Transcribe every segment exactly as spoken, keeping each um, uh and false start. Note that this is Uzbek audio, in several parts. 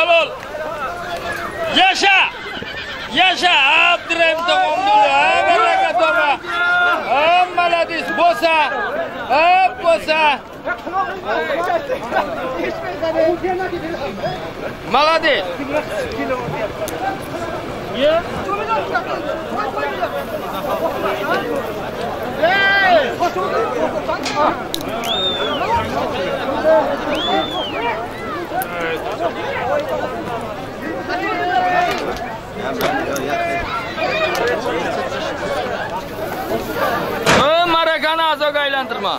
halol. Yaşa! Yaşa! Abdurrahim Tomomdullah, baraka toma. Am maladis bosa. Ab bosa. Maladis. Ya. Hey! O marakani azoga aylantirma.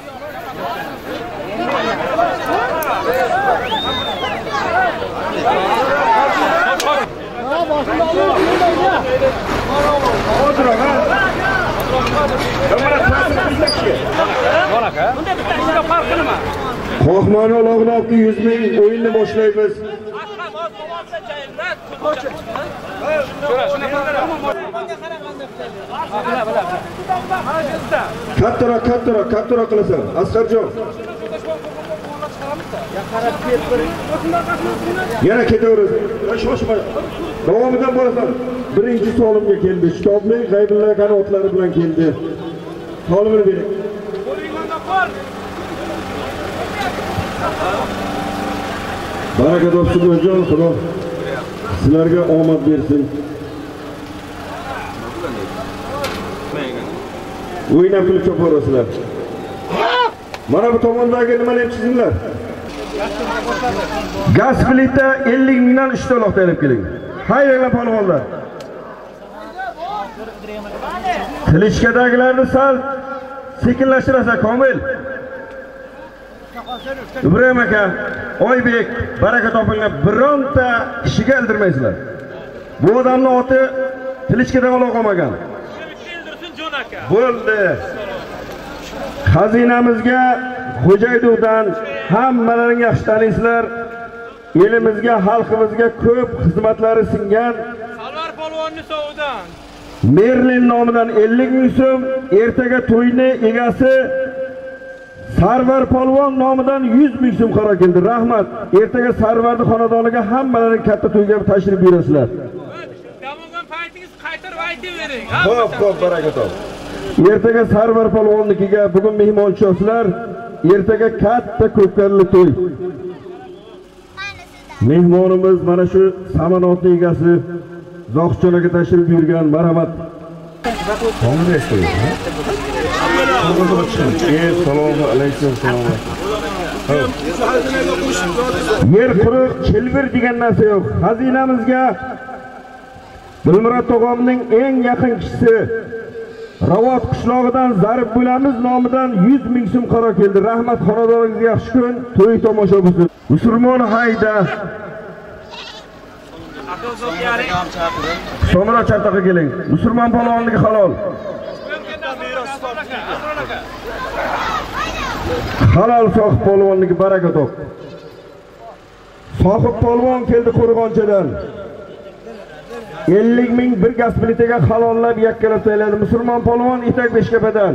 Qo'hmoni olog'noqni yuz ming o'yinni boshlaymiz. Kattaroq, kattaroq, kattaroq qilasan. Asqarjon. Yana ketaverasiz. Shoshma. Davomidan borasan. Birinchi solimga keldi. Kitobning g'aybillar qanotlari bilan keldi. Solimini bering. Baraka topsin o'jon, Xudo sizlarga omad bersin. O'ynab kulib choparasizlar. Mana bu tomondagi nimalar chizinglar. Gaz plita ellik mingdan uchta loq berib keling. Hayranglar polvonlar. Tilishkadagilarni sal sekinlashtirasa Komil. Ibrahim aka, Oybek, baraka topinglar, bironta kishiga ildirmaysizlar. Bu odamning oti Tilishkadan aloq olmagan. Bo'ldi. Xazinamizga Xo'jaydovdan hammalaring yaxshi taniysizlar. Elimizga, xalqimizga ko'p xizmatlari singan Salvar polvonni sovudan Merlin nomidan ellik ming so'm, ertaga to'yni egasi Sarvar polvon nomidan yuz ming so'm qaror keldi. Rahmat. Ertaga Sarvarning xonadoniga hammalaring katta to'yga tashrif buyurasizlar. Damogan paytingiz qaytarib aytavering. Xo'p, xo'p, baraka top. Ertaga Sarvar polvonnikiga bugun mehmonchi olsizlar. Ertaga katta ko'pkarli to'y. Mehmonimiz mana shu samanotning egasi Zohidjon aka tashrif buyurgan. Marhamat. Qanday estoy? Assalomu alaykum. Yer quruq, chilvir degan narsa yo'q. Xazinamizga Dilmurod tog'amning eng yaqin kishisi Ravot qishlog'idan Zarib bo'lamiz nomidan yuz ming so'm qaror keldi. Rahmat, xonadoningizga yaxshi kun, to'y tomosha bo'lsin. Musulmon hayda. Somra chartaqa keling. Musulmon polvonligi halol. Halol sohib polvonligi baraka top. Sohib polvon keldi Qo'rg'onchadan. ellik ming bir gaz plitaga halollab yakkalab sayladi. Musulmon polvon Etak Beshkapadan.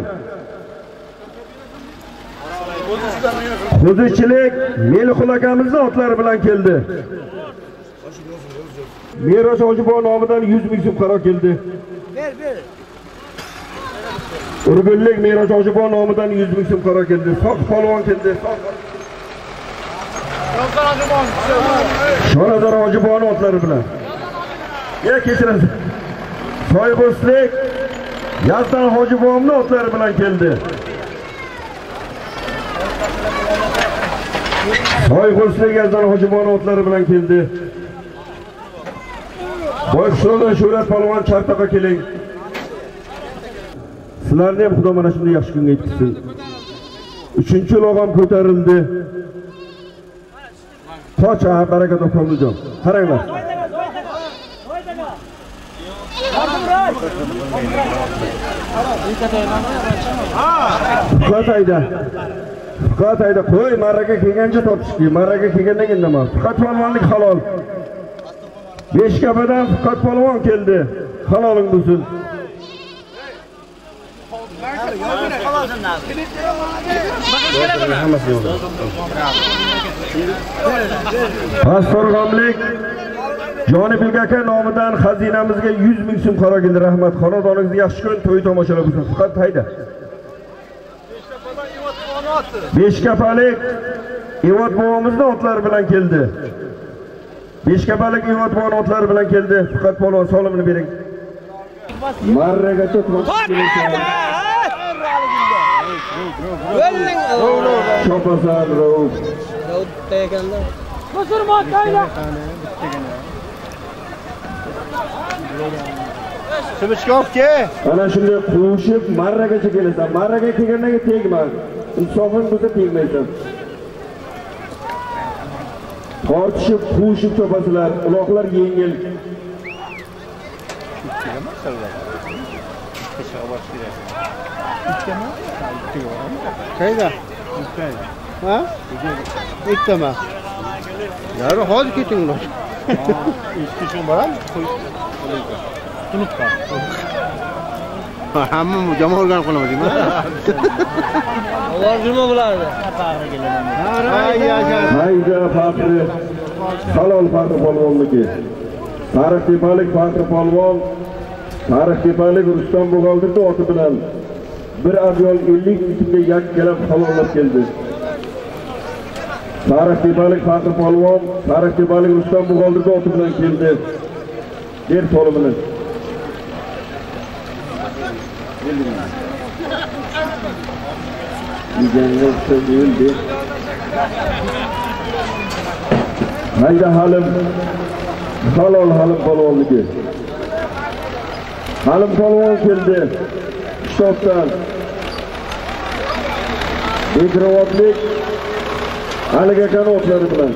Xudichilik Melixul akamizning otlari bilan keldi. Meros Hojiboy nomidan yuz ming so'm qaror keldi. Ber, ber. Urgullik Meros Hojiboy nomidan yuz ming so'm qaror keldi. Soq polvon keldi. Shonador Hojiboyning otlari bilan. Ya kechirasiz. Soyg'uslik Yazdan Hojiboyning otlari bilan keldi. Soyg'uslik Yazdan Hojiboyning otlari bilan keldi. Boyqishloqdan Shuhrat polvon chartaqa keling. Sizlarni ham Xudo mana shunday yaxshi kunga yetkazsin. uchinchi log'am ko'tarildi. Qoch, baraka topamijon. Qaranglar. Qatayda. Qatayda qo'y, maraga kelgancha topishki, maraga kelgandan indamam. Faqat polvonlik halol. Beshkapadan faqat polvon keldi. Haloling bo'lsin. Astorg'omlik Jonibek aka nomidan xazinamizga yuz ming so'm qaro keldi. Rahmat. Xonadoningizga yaxshi kun, to'y tomoshalar bo'lsin. Faqat hayda. Beshkapalik Ivot bobomizning otlari bilan keldi. Beshkapalik Ivot bobomizning otlari bilan keldi. Faqat polvon solimini bering. Marragacha Chopasan Rauf. Rauf teganda. Musulmon kayla. Sibishkovga. Ana shunday qo'shib marragacha kelasan. Marraga kelgandan tegma. Insofing bo'lsa tegmaysan. Tortishib, qo'shib chopasizlar. Uloqlar yengil. Qayda? Ha? Ikkitami? Yari hozir ketinglar. Ikki kun borami? Tunib qol. Hamma jamoa o'rganib qolamadingmi? Ular nima bo'ladi? Hayda Faxri. Halol Faxri polvonniki. Tarix tepalik Faxri polvon. Tarix tepalik Rustam Bug'oldirni oti bilan bir avyol ellik litrga yakkalab halollab keldi. Tarix tepalik Faxri polvon, Tarix tepalik Rustam Bug'oldirni oti bilan keldi. Der solimini. Yiganga o'xshaydi. Hayda Halim. Halol Halim polvonniki. Halim polvon keldi. Shtobdan. Bekrovotlik Aliga aka otlari bilan.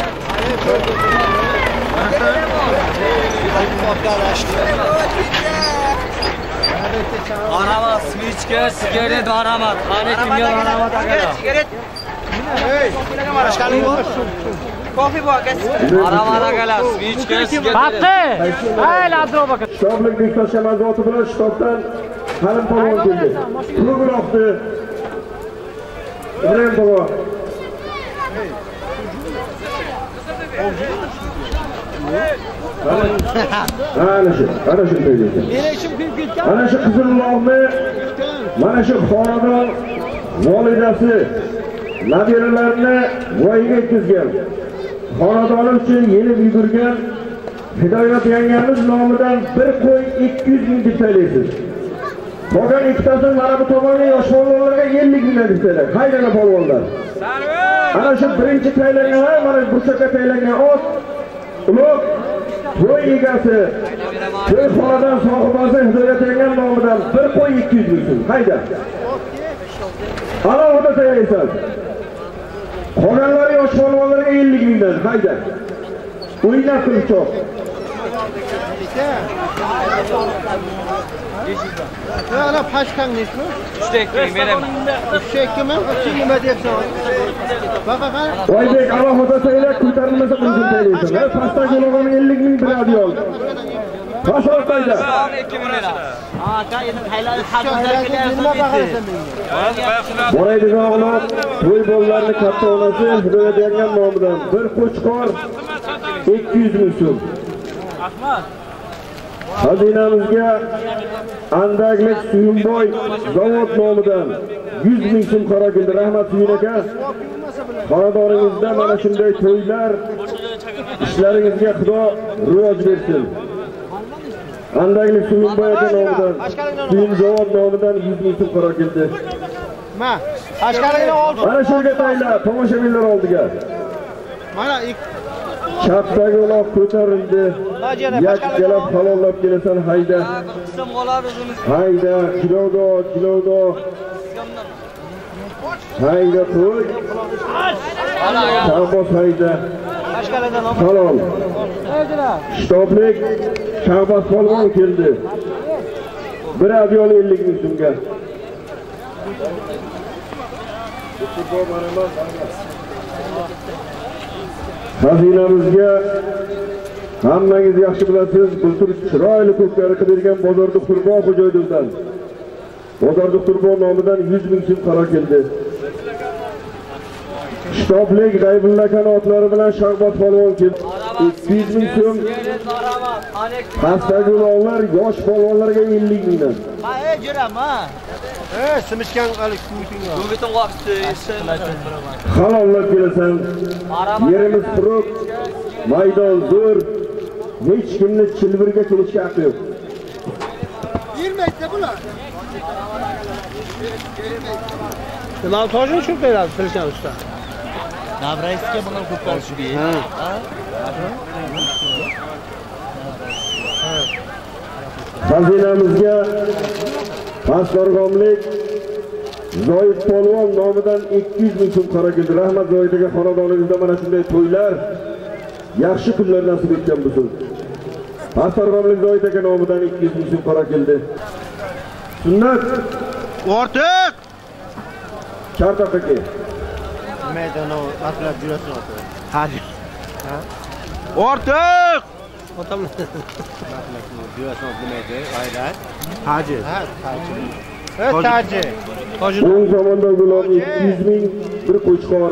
Aramat, svichka, sigaret, aramat. Qani kimga aramat akalar? Sigaret. Hey, marashkaling bor. Kofe bor aka. Aramat akalar, svichka, sigaret. Batqi. Hey, Ladrov aka. Shtoblik Bektosh Shamazoti bilan shtobdan Halim polvon keldi. Quruqroqdi. Ibrahim baba. Ana shu, ana shu deydi. Ana shu Qizilloqni, mana shu xonadon volidasi nabiralarini voyaga yetkazgan. Xonadoni uchun yenib yugurgan Hidoyat yangamiz nomidan bir qo'y ikki yuz ming deb saylaysiz. Qolgan ikkitasini mana bu tomonga yosh polvonlarga ellik ming deb saylaysiz. Haydana polvonlar. Ana shu birinchi taylangan, mana bu chaqqa taylangan ot ulug' to'y egasi, to'y xonadon sohibasi Hidoyat yangan nomidan bir qo'y ikki yuz ming so'm. Hayda. Alohida saylaysiz. Qolganlari yosh polvonlarga ellik ming dan. Hayda. O'ynab turchoq. Ana pashkang nechmi? uch ta ikki beraman. uch ta ikkimi? Nima deyapsan? Baqa qara. Oybek alohida saylab ko'tarilmasa qilsin saylaysan. Ha, pastdagi uloqni ellik ming beradi yo'l. Qasor qayda? ikki ming beraman. Ha, aka endi hayladi xabarlarga nima baqarasan menga? Boraydigan uloq to'y bolalarni katta onasi Hidoyat yangan nomidan bir qo'chqor ikki yuz ming so'm. Ahmad. Xazinamizga Andaglik Suyunboy zavod nomidan yuz ming so'm qaro keldi. Rahmat Suyun aka. Xonadoningizda mana shunday to'ylar, ishlaringizga Xudo rivoj bersin. Andaglik Suyunboy aka nomidan Suyun zavod nomidan yuz ming so'm qaro keldi. Ma, Qashqadaryo oldi. Mana shunga tayla tomoshabinlar oldiga. Mana Chapdagi uloq ko'tarildi. Yakkalab halollab kelasan hayda. Qism qoladi o'zimiz. Hayda, kilodo, kilodo. Hayda to'y. Shahboz hayda. Qashqadaryodan Halol. Shtoblik Shahboz polvon keldi. Bir avyol ellik ming so'mga. Xazinamizga hammangiz yaxshi bilasiz, bultur chiroyli ko'kari qilgan bozorda Qurbon xo'jaydovdan. Bozorda Qurbon nomidan yuz ming so'm qaro keldi. Shtoblik G'aybulla aka otlari bilan Shahboz polvon keldi. ikki yuz ming so'm. Pastdagi ulovlar yosh polvonlarga ellik mingdan. Ha, ey, juram, ha. Eh, simishgan alik kuyitinga. Bugun vaqti Halollar kelasan. Yerimiz quruq, maydon zo'r. Hech kimni chilvirga kelishga haqqi yo'q. yirmaydi bular. Nima tojini shu beradi, Tilkan usta. Navraisga buni ko'tarishib ber. Xazinamizga Pastorg'omlik Zoid polvon nomidan ikki yuz ming so'm qara keldi. Rahmat Zoid aka, xonadoningizda mana shunday to'ylar, yaxshi kunlar nasib etgan bo'lsin. Pastorg'omlik Zoid aka nomidan ikki yuz ming so'm qara keldi. Sunnat Ortiq. Kartoq aka. Maydonda atlab jurasin ota. Haji. Ha? Ortiq. Otamlar. Jurasin nimaydi? G'ayrat. Haji. Ha, Haji. Eh, Haji. Toji. So'ng zamonda gulob ikki yuz ming, bir qo'chqor.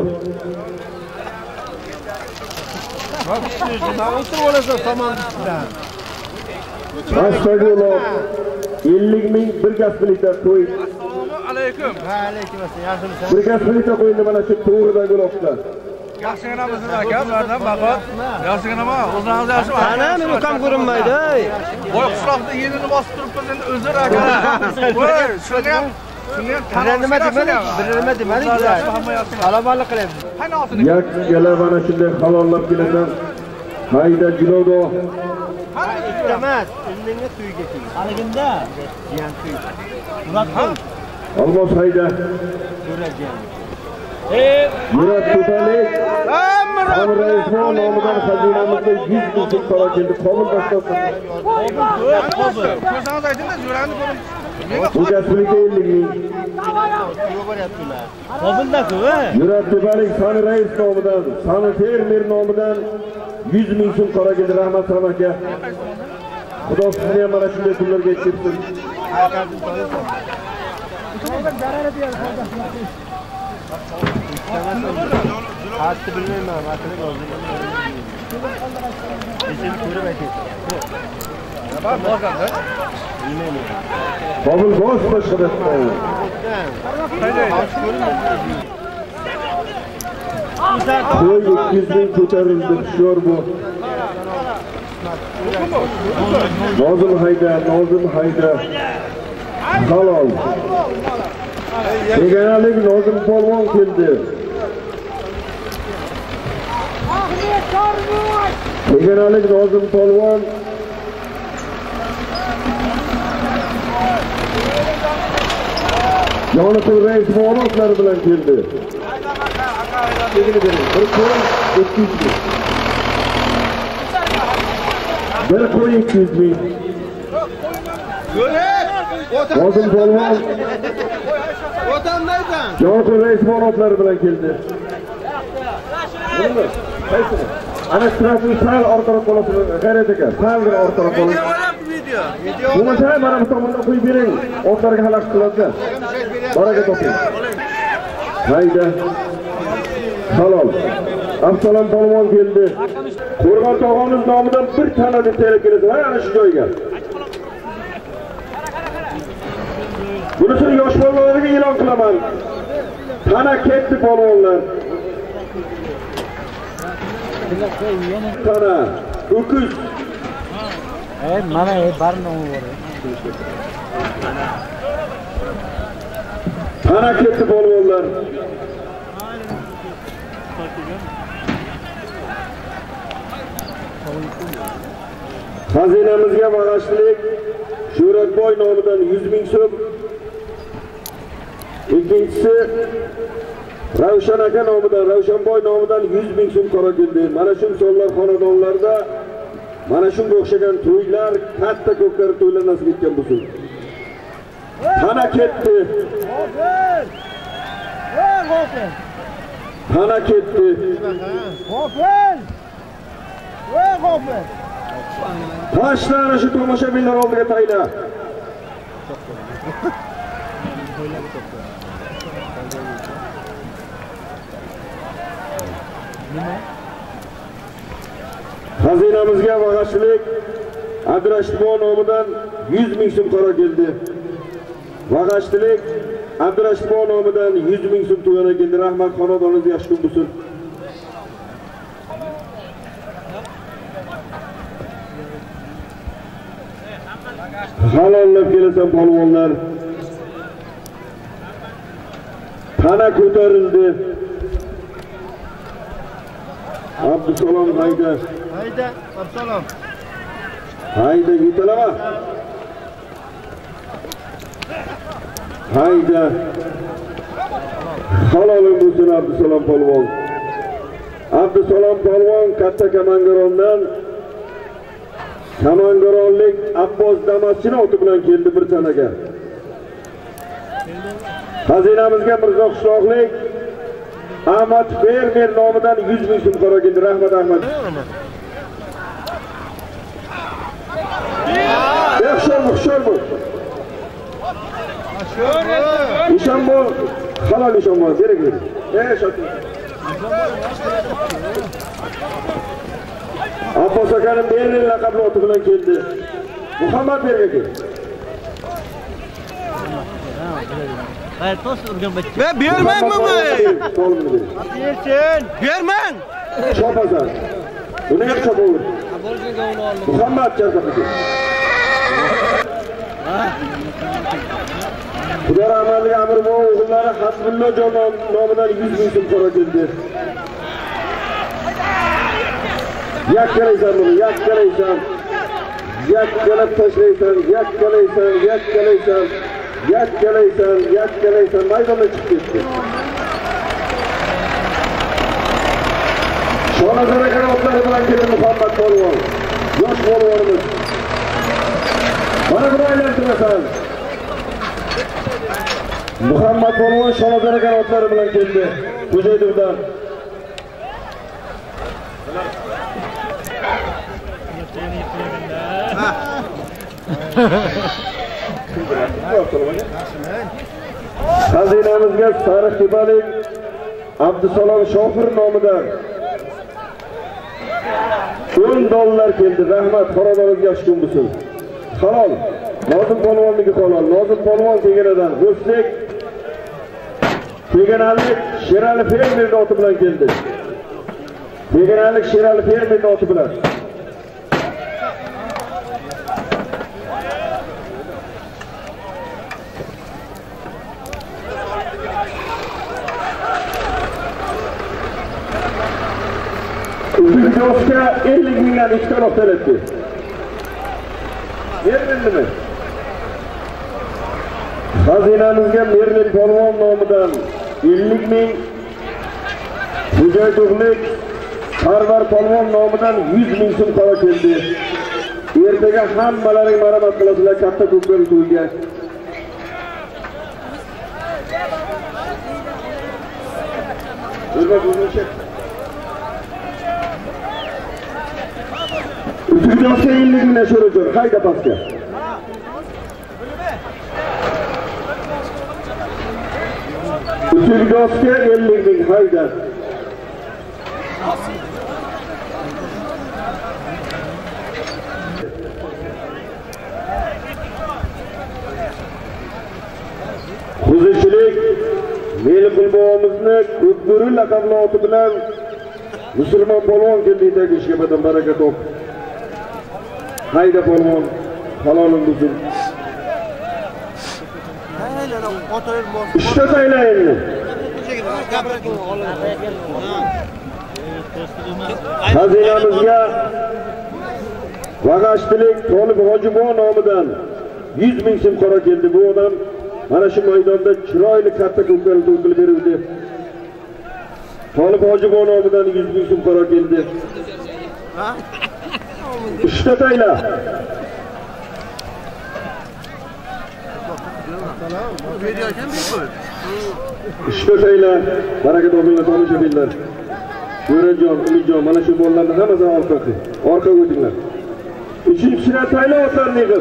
Bak, o'tirib olasan tamam bilan. Pastdagi uloq ellik ming, bir gaspilikda qo'y. Assalomu alaykum. Va alaykum assalom. Yaxshimisiz? Bir gaspilikda qo'ydi mana shu to'g'ridagi uloqda. Yaxshigina bizning aka, ulardan baqat. Yaxshiginami? O'zingiz yaxshimi? Ana, nima kam ko'rinmaydi, ey. Voy, qishloqda yenini bosib turibmiz endi o'zir aka. Voy, shuni ham shuni ham Bir nima demadik, bir nima demadik. Salomatlik qilyapmiz. Yak gala mana shunday halollab kelasan. Hayda jilodo. Emas, o'zingga to'yga kel. Haligimda jiyan to'y. Muratxon. Olmos hayda. Ko'rajiyan. Murat To'talik. Amir Raismon nomidan xazinamizga yuz ming so'm qara keldi. Qobul boshqasi. Ko'rsangiz aytingda, Jurani ko'ring. Bu gaspilikda ellik ming. Qobulda-ku, ey. Murat To'talik Sani Rais nomidan, Sani fermer nomidan yuz ming so'm qara keldi. Rahmat Sani aka. Xudo sizni ham mana shunday kunlarga yetkazsin. Hatto bilmayman, matni yozdim. Seni ko'rib aytayapman. Bak, borganda. Qobul bosh boshqada. Qo'y ikki yuz ming ko'tarildi, hushyor bu. Nozim hayda, Nozim hayda. Halol. Deganalik Nozim polvon keldi. Deganalik Nozim polvon. Yonqul Rais ma'lumotlar bilan keldi. Bir qo'y ikki yuz ming. Bir qo'y ikki yuz ming. Nozim polvon. O'tamlaysan. Yonqul Rais ma'lumotlari bilan keldi. Nima? Qaysi? Ana strafni sal orqaroq qolib, g'ayrat ekan. Salgina orqaroq qolib. Video. Bo'lmasa mana bu tomonda qo'yib bering. Orqaga xalaqit qiladi. Baraka toping. Hayda. Halol. Absalom polvon keldi. Qo'rg'on tog'amiz nomidan bir tana deb terib keladi. Ana shu joyga. Bunisini yosh polvonlarga e'lon qilaman. Tana ketdi polvonlar. Tana, o'kuz. Ey, mana ey, barni bor. Tana ketdi polvonlar. Xazinamizga bag'ishlik Shuhratboy nomidan yuz ming so'm. Ikkinchisi Ravshan aka nomidan, Ravshanboy nomidan yuz ming so'm qora keldi. Mana shu sonlar xonadonlarda mana shunga o'xshagan to'ylar, katta ko'pkari to'ylar nasib etgan bo'lsin. Tana ketdi. Tana ketdi. Tashla ana shu tomoshabinlar oldiga tayla. Xazinamizga vag'ashchilik Abdurashidbon nomidan yuz ming so'm qaro keldi. Vag'ashchilik Abdurashidbon nomidan yuz ming so'm to'g'ana keldi. Rahmat, xonadoningizga yaxshi kun bo'lsin. Halollab kelasan polvonlar. Tana ko'tarildi. Abdusalom hayda. Hayda, Abdusalom. Hayda, yutalama. Hayda. Halolim bo'lsin Abdusalom polvon. Abdusalom polvon katta Kamangarondan Kamangaronlik Abbos Damaschini oti bilan keldi bir sanaga. Xazinamizga Mirzo qishloqlik Ahmad Fermer nomidan yuz ming so'm qaro keldi. Rahmat Ahmad. Yaxshi xushor bo'l. Nishon bo'l. Halol nishon bo'l. Kerak edi. Ey shot. Abbos akaning Berlin laqabli oti bilan keldi. Muhammad Berga keldi. Hayır, tost urgan bachcha. Ben bermang bunga. Bersin. Bermang. Chopasan. Buni ham chopaver. Muhammad Jarqaqiy. Xudo rahmatli Amirbo o'g'illari Hasbullo jon nomidan yuz ming so'm qaro keldi. Yakkalaysan buni, yakkalaysan. Yakkalab tashlaysan, yakkalaysan, yakkalaysan. Yakkalaysan, yakkalaysan, maydonga chiqib ketdi. Shonazor aka otlari bilan keldi Muhammad polvon. Yosh polvonimiz. Mana buni aylantirasan. Muhammad polvon Shonazor aka otlari bilan keldi. Xo'jaydovdan. Xazinamizga Sariqtepalik Abdusalom Shofir nomidan o'n dollar keldi. Rahmat, xonadoningizga yaxshi kun bo'lsin. Halol. Nozim polvonniki halol. Nozim polvon Teganadan O'zbek Teganalik Sherali Fermer oti bilan keldi. Teganalik Sherali Fermer oti bilan. Uzunjo'shga ellik mingdan ikkita lot talabdi. Berildimi? Xazinamizga Merlin polvon nomidan ellik ming, Xo'jaydovlik Parvar polvon nomidan yuz ming so'm qaro keldi. Ertaga hammalaring marhamat qilasizlar katta ko'kbel to'yga. O'zbek o'zbekcha Uzunjo'shga ellik mingdan sho'rajor, hayda pastga. Uzunjo'shga ellik ming, hayda. Xuzichilik Melqul bobomizni Ko'kburi laqabli oti bilan Musulmon polvon keldi ishga badan baraka top. Hayda polvon, halolim bo'lsin. Ishta taylayni. Xazinamizga vag'ashchilik Tolib Hojibon nomidan yuz ming so'm qaro keldi. Bu odam mana shu maydonda chiroyli katta ko'kal to'qilib beruvdi. Tolib Hojibon nomidan yuz ming so'm qaro keldi. Ishta tayla. Ishta tayla. Baraka topinglar, tomoshabinlar. Jo'rajon, Umidjon, mana shu bolalarni hammasidan orqaga, orqaga o'tinglar. Uchinchisidan tayla otlarni yig'ib.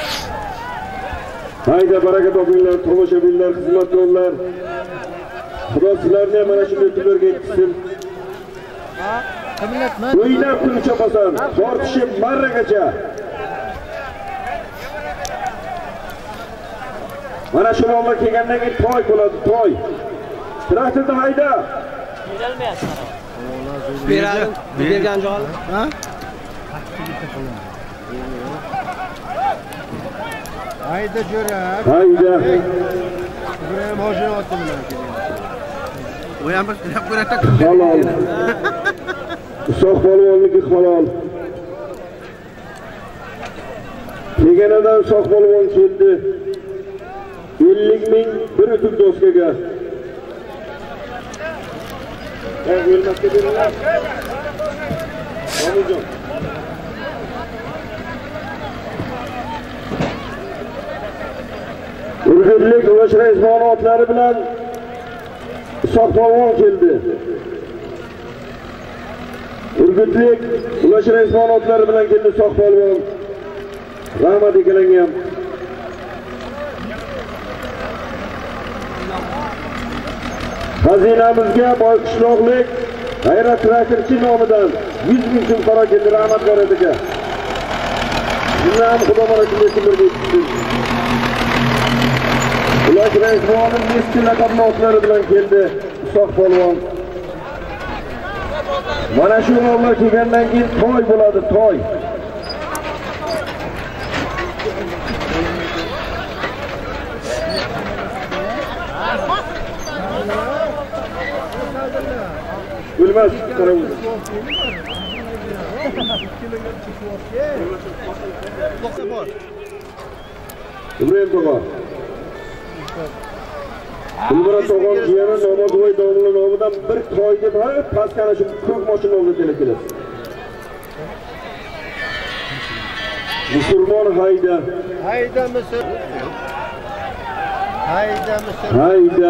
Hayda baraka topinglar, tomoshabinlar, xizmatkorlar. Xudo sizlarni mana shunday kunlarga yetkazsin. O'ynab turib chapasan, tortishib marragacha. Mana shu bolalar kelgandan keyin to'y bo'ladi, to'y. Traktorda hayda. Kelmayapti. Beradim, bergan joy. Ha? Hayda jo'rak. Hayda. Buraya mashina otdim bilan kelgan. O ham bir tilab ko'rata. Halol. Usoq polvonniki halol. Kelganidan usoq polvon keldi. ellik ming bir o'tib doskaga. Ey o'lmasga beringlar. Omijon. Urgutlik Ulash Raismon otlari bilan usoq polvon keldi. Urgutlik Ulash Raismon otlari bilan keldi usoq polvon. Rahmat ekalanga ham. Xazinamizga Boyqishloqlik G'ayrat Traktorchi nomidan yuz ming so'm pora keldi, rahmat G'ayratga. Sizlarni Xudo barakallahu bersin. Ulash Raismonning eski laqabli otlari bilan keldi usoq polvon. Mana shu o'g'illar kelgandan keyin to'y bo'ladi, to'y. Bilmez, karavul. İbrahim Toğa. İbrahim Toğa'nın jiyani Namozvoy domla nomidan bir to'yga borib, pastgana shu ko'k mashina olib keladi. Musulmon hayda. Hayda Misr. Hayda Misr. Hayda.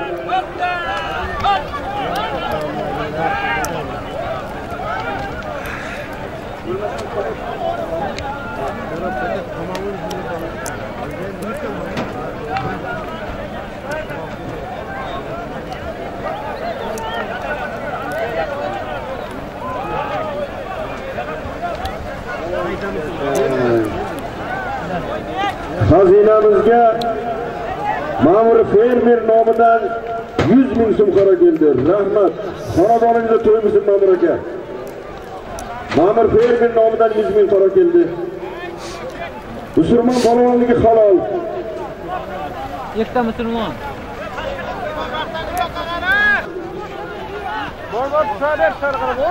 Xazinamizga Ma'mur fermer nomidan yuz ming so'm qora keldi. Rahmat. Xonadoningizda to'y bo'lsin Ma'mur aka. Ma'mur fermer nomidan yuz ming qora keldi. Musulmon polvonligi halol. Ikkita musulmon. Bor bor tushadi, sarqara bor.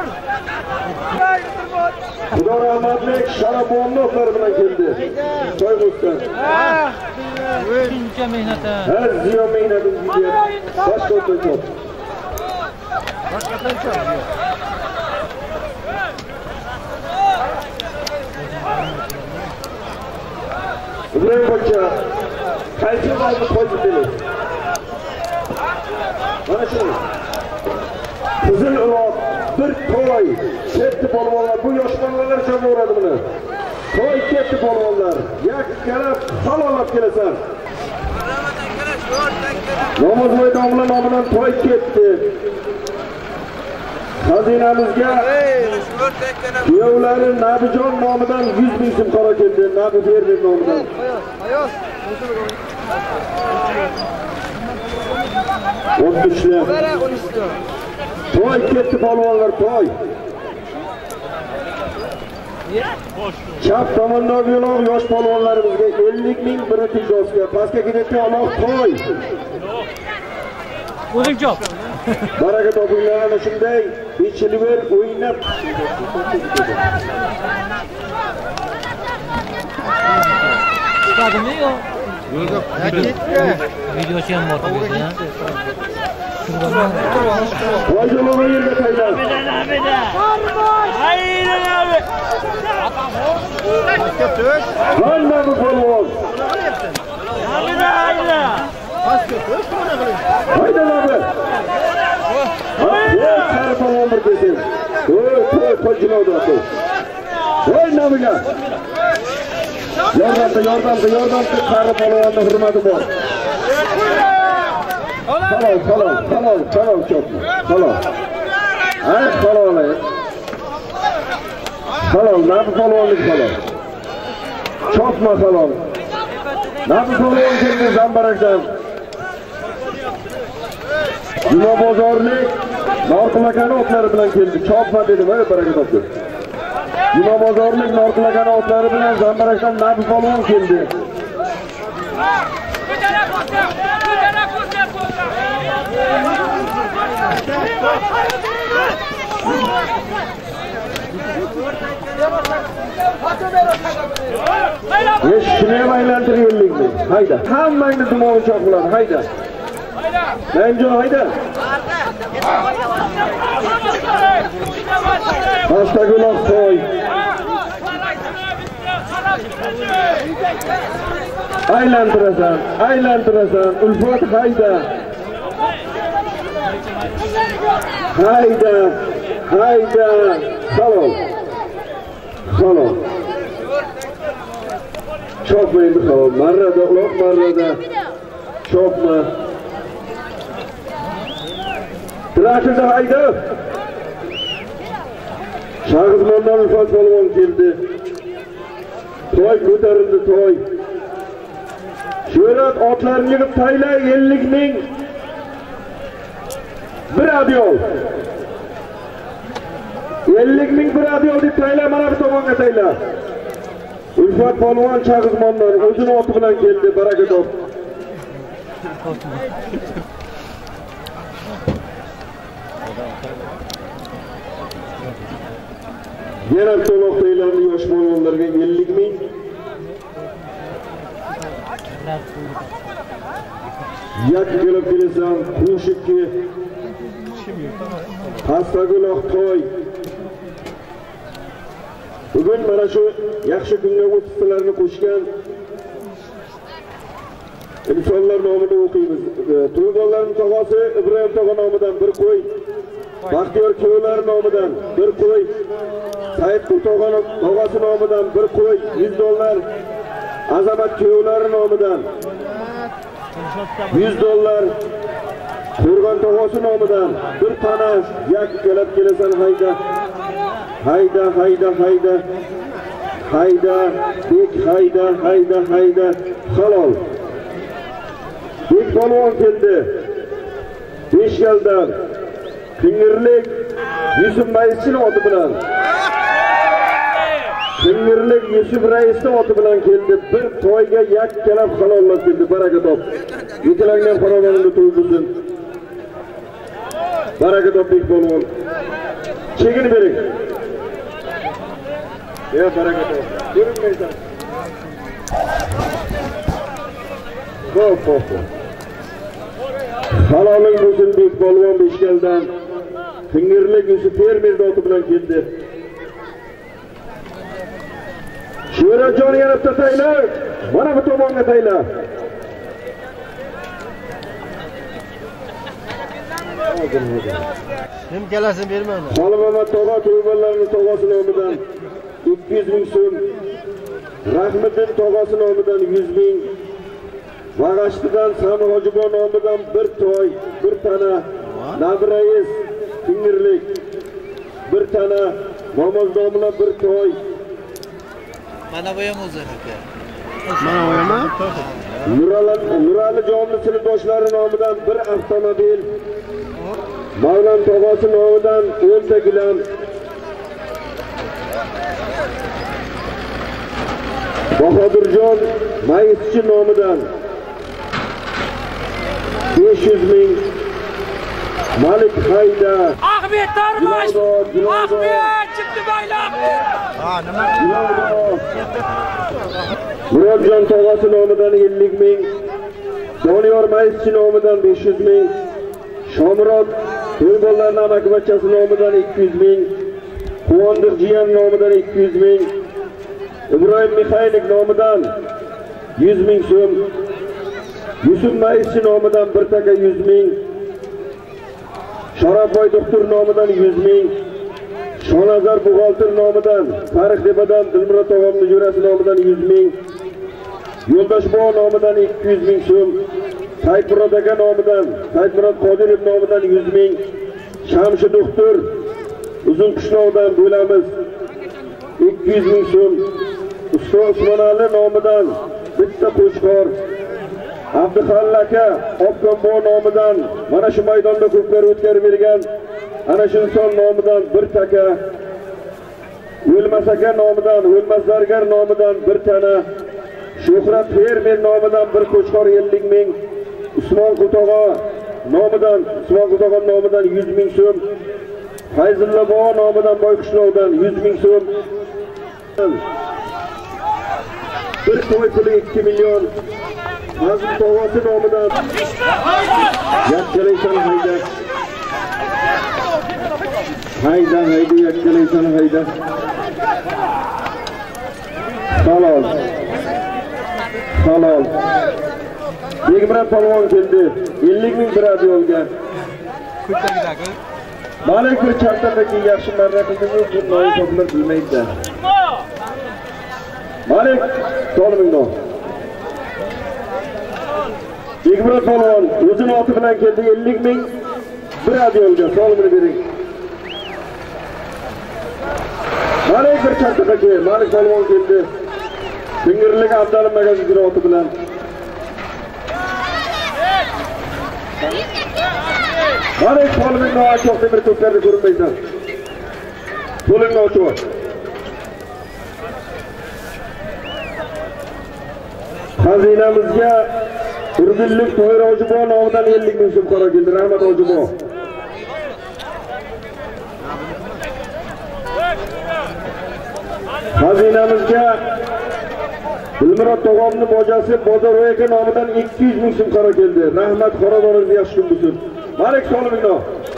Xudo rahmatlik Sharabonni otlari bilan keldi. To'y bo'lsin. Shuncha mehnati. Har ziyo mehnatingizga boshqa o'tib. Boshqa qancha? İbrahim Hoca, qaysi vaqtda qo'yib dedi. Mana shu. Qizil uloq bir to'y, ketdi polvonlar, bu yosh bolalar chavoradi buni. To'y ketdi polvonlar, yakkalab halolab kelasan. Namozvoy domla nomidan to'y ketdi. Xazinamizga kuyovlari Nabijon nomidan yuz ming so'm qora keldi. Nabi fermer nomidan. Ayos. O'tishlar. To'y ketdi polvonlar, to'y. Chap tomondan yo'loq yosh polvonlarimizga ellik ming bir tijosga, pastga ketayotgan aloq to'y. O'zing chop. Baraka topinglar, ana shunday ichiliver o'ynab. Chiqadimi yo? Yo'q, ketdi. Videochi ham bor bizda. Voyjolova yerga tayyor. Hayda abi. Pastga tush. Mana bu polvon. Hayda hayda. Pastga tush, mana qiling. Hayda abi. Hayda qari polvon bir kelsin. To'y, to'y, qo'jinoda to'y. Voy namiga. Yordamda, yordamda, yordamda qari polvonning hurmati bor. Halol, halol, halol, halol chopma. Halol. Ay, halol. Halol, nafs polvonlik halol. Chopma halol. Nafs polvon keldi zambarakdan. Juma bozorlik Norqulakan otlari bilan keldi. Chopma dedim, ey baraka topdi. Juma bozorlik Norqulakan otlari bilan zambarakdan nafs polvon keldi. Eshikni aylantiraylikmi? Hayda. Hammangni dumoni choqiladi, hayda. Menjo hayda. Pastagul to'y. Aylantirasan, aylantirasan, Ulfat hayda. Hayda, hayda. Salom. Salom. Chopma endi salom. Marrada, uloq marrada. Chopma. Trashida hayda. Shag'izmondan Ulfat polvon keldi. To'y ko'tarildi, to'y. Sho'rat otlarni yig'ib tayla ellik ming. Bir adyol. ellik ming bir adyol deb tayla, mana bu tomonga tayla. Ulfat polvon Chag'izmondan o'zini oti bilan keldi, baraka top. Yana to'liq taylarni yosh polvonlarga ellik ming. Yak kelib kelasan, qo'shibki Pastaguloq to'y. Bugun mana shu yaxshi kunga o'tiblarni qo'shgan insonlar nomini o'qiymiz. To'ygonlarning tog'asi Ibrohim tog'a nomidan bir qo'y, Baxtiyor kuyovlar nomidan bir qo'y, Saidqul tog'a tog'asi nomidan bir qo'y, yuz dollar, Azamat kuyovlari nomidan yuz dollar, Qo'rg'on tog'asi nomidan bir tana yak kelib kelasan hayda. Hayda, hayda, hayda. Hayda, bek hayda, hayda, hayda. Halol. Bek polvon keldi. Beshgaldan Qing'irlik Yusuf Raisning oti bilan. Qing'irlik Yusuf Raisning oti bilan keldi. Bir to'yga yak kelib halollab keldi. Baraka top. Yetilangan farovonini to'ydirsin. Baraka top bek polvon. Chegini bering. Ya baraka top. Ko'rinmaysan. Xo'p, xo'p. Haloling bo'lsin bek polvon Beshgaldan. Qing'irlik Yusuf fermer oti bilan keldi. Sho'rajon yana tayla. Mana bu tomonga tayla. Kim kelasin bermayman. Xolmamat tog'a to'ygonlarning tog'asi nomidan ikki yuz ming so'm. Rahmiddin tog'asi nomidan yuz ming. Vag'ashtidan Sami Hojibon nomidan bir to'y, bir tana. Nabrais Qing'irlik bir tana. Momoz domla bir to'y. Mana bu ham o'ziniki. Mana bu ham? Nurali Jonni sinfdoshlari nomidan bir avtomobil. Mavlon tog'asi nomidan o'nta gilam. Bahodirjon Mayischi nomidan besh yuz ming. Malik Hayda. Ahmet Tarmosh. Ahmet chiqdi baylab. Ha, nima? Murodjon tog'asi nomidan ellik ming. Doniyor Mayischi nomidan besh yuz ming. Shomurod To'ygonlarning amakivachchasi nomidan ikki yuz ming. Quvondiq Jiyan nomidan ikki yuz ming. Ibrohim Mixaylik nomidan yuz ming so'm. Yusuf Mayischi nomidan bir taka yuz ming. Sharafboy doktor nomidan yuz ming. Shonazar buxgalter nomidan, Farixtepadan Dilmurod tog'amning jo'rasi nomidan yuz ming. Yo'ldoshboy nomidan ikki yuz ming so'm. Saidmurod aka nomidan, Saidmurod Qodirov nomidan yuz ming, Shamshi doktor Uzun qishloqdan bo'lamiz ikki yuz ming so'm, Ustoz Usmonali nomidan bitta qo'shqor, Abduxalil aka Obkombo nomidan mana shu maydonda ko'plar o'tkazib bergan ana shu inson nomidan bir taka, O'lmas aka nomidan, O'lmas zargar nomidan bir tana, Shuhrat fermer nomidan bir qo'shqor ellik ming, Usmon Qutog'a nomidan, Usmon Qutog'a nomidan yuz ming so'm, Fayzulla bobo nomidan Boyqishloqdan yuz ming so'm. Bir to'y puli ikki million. Hazil Tog'asi nomidan yakkalaysan hayda. Hayda hayda yakkalaysan hayda. Halol. Halol. Begimrat polvon keldi. ellik ming biradi yo'lga. Malik bir chartadagi yaxshi marraqingizni bunday toplar bilmaydi. Malik, solmingdo. Begimrat polvon o'zini oti bilan keldi, ellik ming biradi yo'lga, solmini bering. Malik bir chartadagi Malik polvon keldi. Singirlik Abdalim magazinning oti bilan. Malik polvonni ochoq temir to'plarni ko'rinmaysan. Qo'lingni ochib. Xazinamizga Urgullik To'yir Hojibo nomidan ellik ming so'm qora keldi. Rahmat Hojibo. Xazinamizga Dilmurod Tog'omning bojasi Bozorboy aka nomidan ikki yuz ming so'm qora keldi. Rahmat Qoradorov yaxshi kun bo'lsin. Malik solmingno.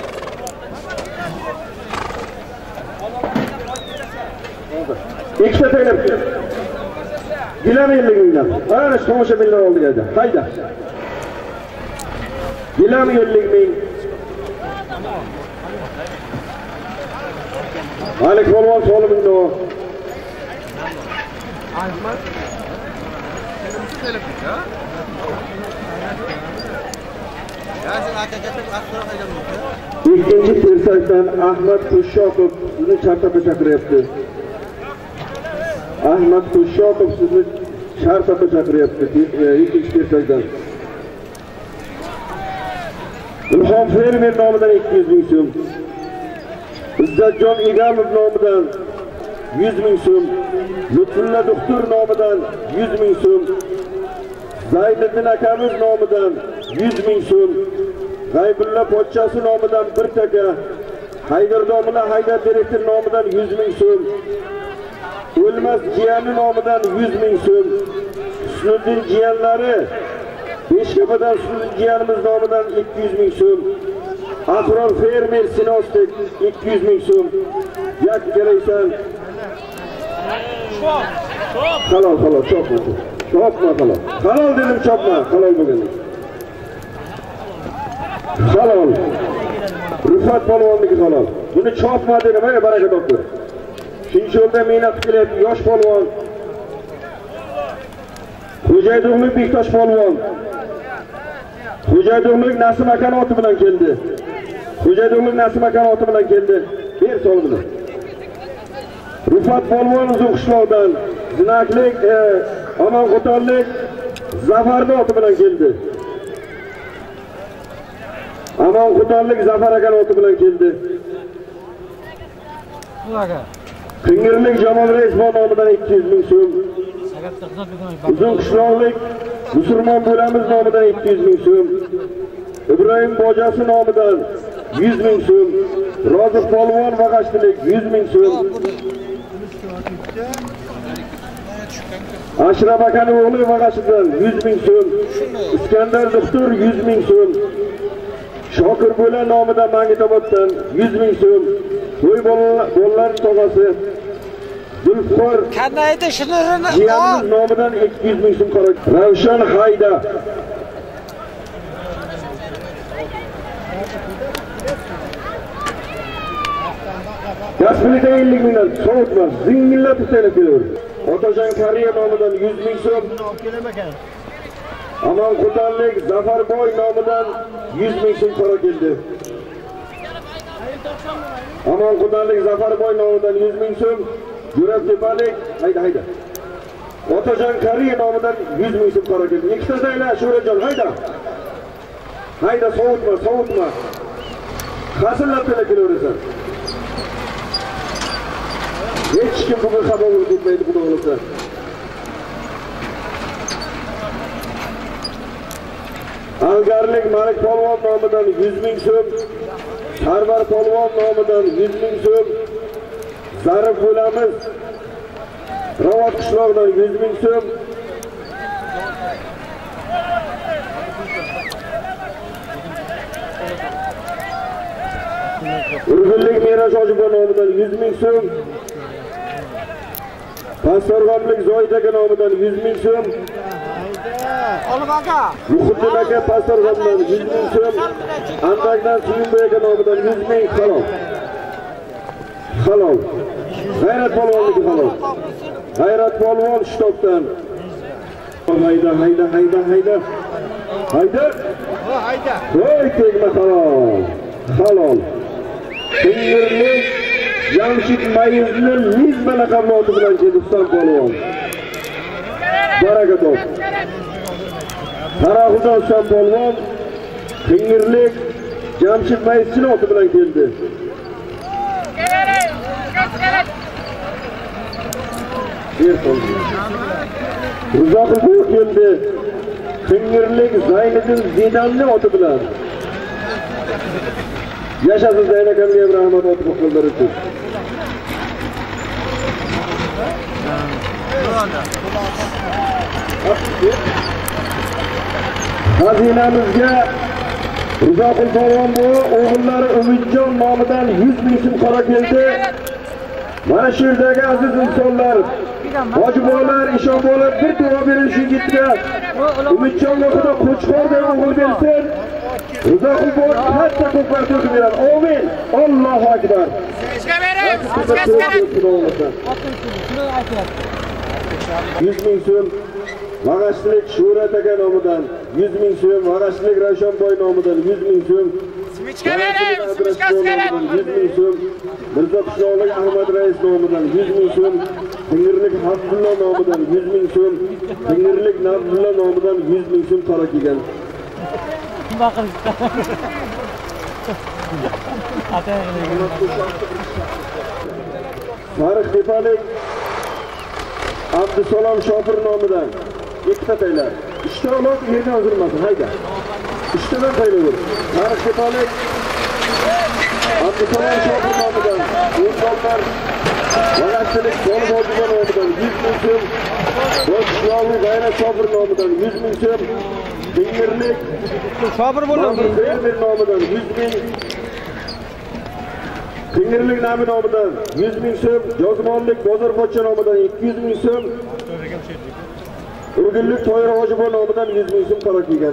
Ikkita taylab kel. Gilam ellik mingdan. Ana shu tomosha billar oldi edi. Hayda. Gilam ellik ming. Malik polvon solmingno. Ahmad. İkinci tirsakdan Ahmet Kuşşokov sizni chartapa chaqiryapti. Ahmet Kuşşokov sizni chartapa chaqiryapti. İkinci tirsakdan. Ilhom fermer nomidan ikki yuz ming so'm. Izzatjon Egamov nomidan yuz ming so'm. Lutfulla doktor nomidan yuz ming so'm. Zayniddin akamiz nomidan yuz ming so'm. G'aybulla pochchasi nomidan bir taka. Haydar domla Haydar direktor nomidan yuz ming so'm. O'lmas jiyani nomidan yuz ming so'm. Husniddin jiyanlari Beshkapadan Husniddin jiyanimiz nomidan ikki yuz ming so'm. Ahror fermer Sinostek ikki yuz ming so'm. Yak kelaysan. Chop, chop. Halol, halol, chopma. Chopma, halol. Halol dedim, chopma. Halol bo'lgan. Halol. Rufat polvonniki halol. Buni chopma dedim, ey baraka doktor. Shuncha yo'lda mehnat qilib, yosh polvon. Xo'jaydovlik Bektosh polvon. Xo'jaydovlik Nasim aka oti bilan keldi. Xo'jaydovlik Nasim aka oti bilan keldi. Ber solmini. Rufat polvon Uzun qishloqdan, Zinaklik, Aman Qo'tonlik Zafarning oti bilan keldi. Aman Qo'tonlik Zafar aka oti bilan keldi. Qingirlik Jamol Reismon nomidan ikki yuz ming so'm. Uzun qishloqlik Musulmon bo'lamiz nomidan ikki yuz ming so'm. Ibrohim bojasi nomidan yuz ming so'm. Roziq polvon Vag'ashtilik yuz ming so'm. Ashraf akaning o'g'li Vag'ashtidan yuz ming so'm. Iskandar doktor yuz ming so'm. Shokir Bo'la nomidan Mangitoboddan yuz ming so'm. To'y bolalar tog'asi Zulfiqor qanday shunirini jiyanning nomidan ikki yuz ming so'm qora. Ravshan Hayda Gasbilida ellik mingdan so'tma, zingillab tutalib kelaver. Otajon Kariya nomidan yuz ming so'm. Amonxo'rlik Zafarboy nomidan yuz ming so'm pora keldi. Amonxo'rlik Zafarboy nomidan yuz ming so'm, Jo'ratepalik, hayda hayda. Otajon Qariya nomidan yuz ming so'm pora keldi. Ikkita sayla Sho'rajon, hayda. Hayda, sovutma, sovutma. Qasillab kelaversan. Hech kim bugun xabar bo'lib ketmaydi, xudo xolisa. Algarlik Malik Polvon nomidan yuz ming so'm, Sarvar Polvon nomidan yuz ming so'm, Zarif bo'lamiz Ravot qishlog'idan yuz ming so'm, Urgullik Mirash Hojiboy nomidan yuz ming so'm, Pastorg'omlik Zoid aka nomidan yuz ming so'm, Olib aka. Muhiddin aka Pastorg'omdan yuz ming so'm, Andakdan Suyunboy aka nomidan yuz ming halol. Halol. G'ayrat polvonniki halol. G'ayrat polvon shtobdan. Hayda, hayda, hayda, hayda. Hayda. Ha, hayda. Voy, tegma halol. Halol. Singirlik Jamshid Mayizli Lizma laqabli oti bilan keldi Husan polvon. Baraka top. Qaraxuzon Husan polvon Singirlik Jamshid Mayizli oti bilan keldi. Ruzoqov keldi. Singirlik Zayniddin Zinanli oti bilan. Yaşasın Zeynep akamga ham rahmat o'tib qildirdi. Xazinamizga Ruzoqul polvon bu o'g'illari Umidjon nomidan yuz ming so'm qora keldi. Mana shu yerdagi aziz insonlar, hojibolar, ishonbolar bir duo berish yigitga Umidjonga Xudo qo'chqordek o'g'il bersin. Ruzoqul polvon katta ko'plar to'kib beradi. Amin. Allohu akbar. yuz ming so'm Mag'ashlik Shuhrat aka nomidan yuz ming so'm, Mag'ashlik Ravshanboy nomidan yuz ming so'm, Simichka bering, Simichka yuz ming so'm, Mirzo Qishloqlik Ahmad Rais nomidan yuz ming so'm, Singirlik Abdulla nomidan yuz ming so'm, Singirlik Nabdulla nomidan yuz ming so'm qora kelgan. Farih Tepalik Abdusalom Shofir nomidan ikkita taylar. Ishtirok yerdan uzilmasin, hayda. Ishtadan taylaver. Farih Tepalik Abdusalom Shofir nomidan insonlar Mag'ashlik Polvon nomidan yuz ming so'm, Boshqo'li G'ayrat Shofir nomidan yuz ming so'm, Singirlik Shofir bo'ladi nomidan yuz ming, Singirlik Nabi nomidan yuz ming so'm, Yozmonlik Bozor pochcha nomidan ikki yuz ming so'm, Urgullik To'yra Hojiboy nomidan yuz ming so'm qora kelgan.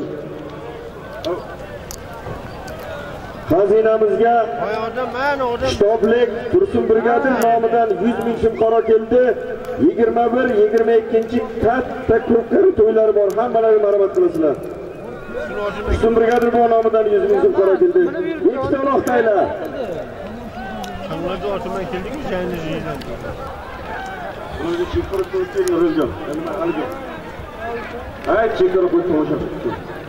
Xazinamizga Shtoblik Tursun Brigadir nomidan yuz ming so'm qora keldi. yigirma bir yigirma ikkinchi katta ko'pkari to'ylari bor. Hammalariga marhamat qilasizlar. Tursun Brigadir nomidan yuz ming so'm qora keldi. Ikkita uloqtaylar. Qanday ortidan keldik-ku, jayni yeydan. Buni chekirib qo'yib yurgan. Nima qilgan? Ay, chekirib qo'yib tomosha qildi.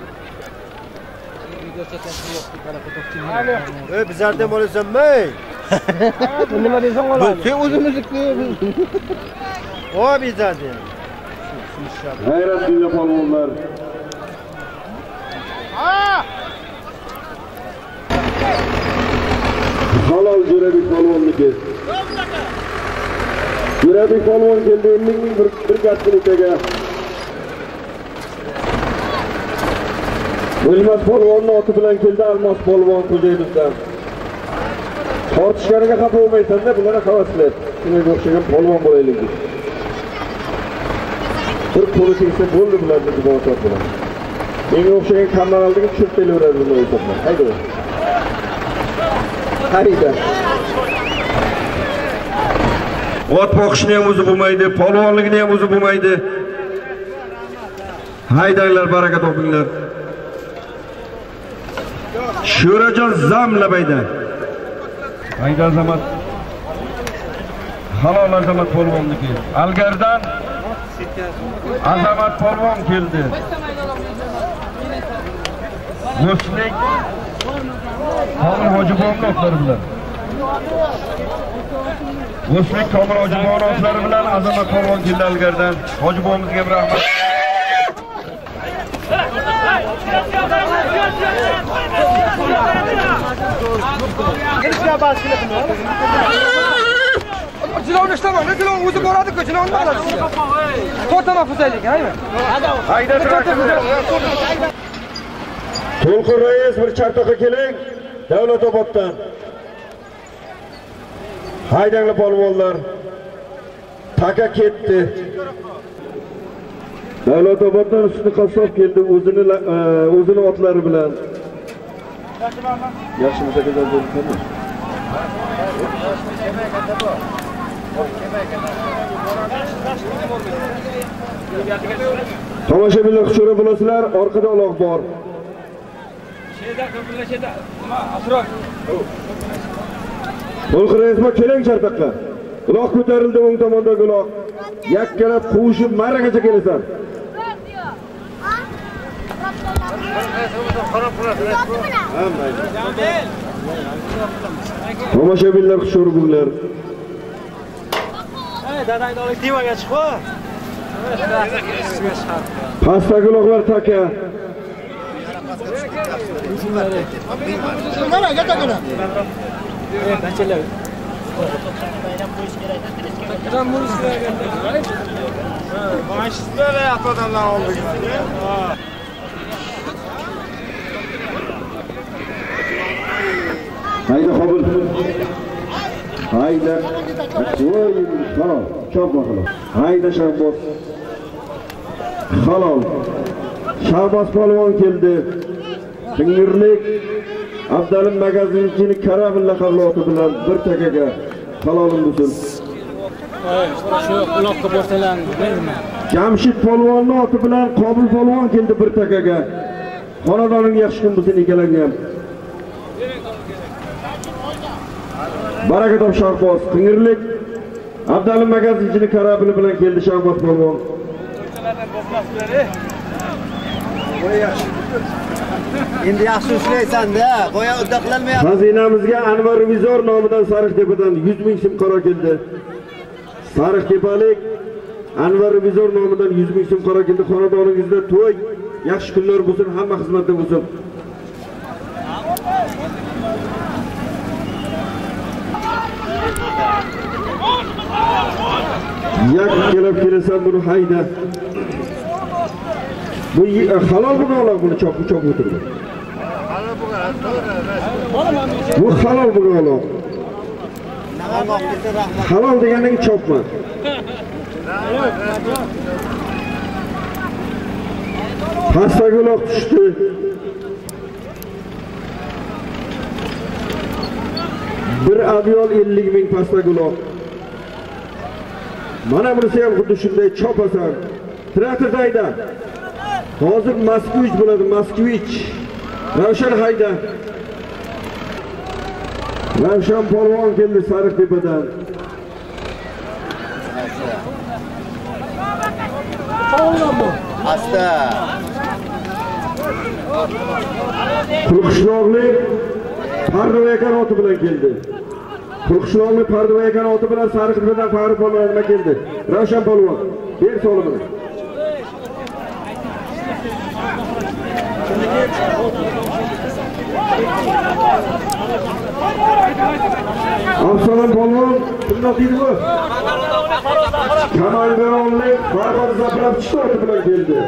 Ey, bizlardan bo'lasanmi? Nima desang oladi? Sen o'zimizniki. O bizlardan. G'ayrat dinli polvonlar. Ha! Halol Jo'rabek polvonniki. Jo'rabek polvon keldi ellik ming bir bir gatnikaga. O'lmas polvonning oti bilan keldi Almos polvon Xo'jayinovdan. Tortishganiga xafa bo'lmaysan-da, bularga xavaslar. Shunga o'xshagan polvon bo'laylik deb. Bir qo'li tegsa bo'ldi bularni deb bilan. Menga o'xshagan kambag'allikni tushirib kelaveradi buni o'ylab. Hayda. Hayda. Ot boqishni ham o'zi bo'lmaydi, polvonlikni ham o'zi bo'lmaydi. Haydanglar, baraka topinglar. Sho'rajon zamlabayda. Hayda Azamat. Halol Azamat polvonniki. Algardan Azamat polvon keldi. Do'stlik Komil Hojiboyev otlari bilan. Do'stlik Komil Hojiboyev otlari bilan Azamat polvon keldi Algardan. Hojibovimizga ham rahmat. Gelişine başlayalım. Cilon işleme, ne cilon uzun boradık, cilon ne alır? Tortama füzelik, hayır mı? Hayda To'lqin Reis bir chartoqa keling. Davlatoboddan. Haydanglar polvonlar. Taka ketdi. Davlatoboddan Husni Qassob keldi o'zini o'zini otlari bilan. Yaxshi mutasaddi bo'ldi. Tomoshabinlar xushora bo'lasizlar, orqada uloq bor. To'lqin Reisma keling chartoqqa. Uloq ko'tarildi o'ng tomondagi uloq. Yakkalab quvushib maragacha kelasan. Tomoshabinlar xushor bo'linglar. Dadangni olib divaga chiqib. Pastdagi uloqlar taka. Mana gatagina. Qanchalar? Qanchalar bo'lish kerak? Mashina odamlar oldik. Hayda Qobil. Hayda. Voy, halol. Chopma halol. Hayda Shahboz. Halol. Shahboz polvon keldi. Singirlik Abdalim magazinchini Karamil laqabli oti bilan bir takaga halolim bo'lsin. Shu uloqqa borsalar nima? Jamshid polvonning oti bilan Qobil polvon keldi bir takaga. Xonadoning yaxshi kun bo'lsin egalangan. Baraka top Shahboz, Qingirlik Abdalim magazinchini Karamil bilan keldi Shahboz polvon. Endi yaxshi ishlaysan-da, qo'ya uddaqlanmayapti. Xazinamizga Anvar Vizor nomidan Sariqtepadan yuz ming so'm qaro keldi. Sariqtepalik Anvar Vizor nomidan yuz ming so'm qaro keldi. Xonadoningizda to'y, yaxshi kunlar bo'lsin, hamma xizmatda bo'lsin. Yak kelib kelasan buni hayda. Bu halol bo'lgan uloq buni chop-chop o'tirdi. Bu halol bo'lgan uloq. Halol degandan chopma. Pastdagi uloq tushdi. Bir avion ellik ming pastdagi uloq. Mana bunisi ham xuddi shunday chopasan. Traktorda hayda. Hozir Moskvich bo'ladi, Moskvich. Ravshan hayda. Ravshan polvon keldi Sariqtepadan. Asta. Quruqishloqlik Pardovayakan oti bilan keldi. Quruqishloqlik Pardovayakan oti bilan Sariqtepadan Fahri polvon nima keldi? Ravshan polvon. Ber solimini. Afsonan polvon bundoq deydimi? Kamal Beronlik Farhod Zapravchi oti bilan keldi.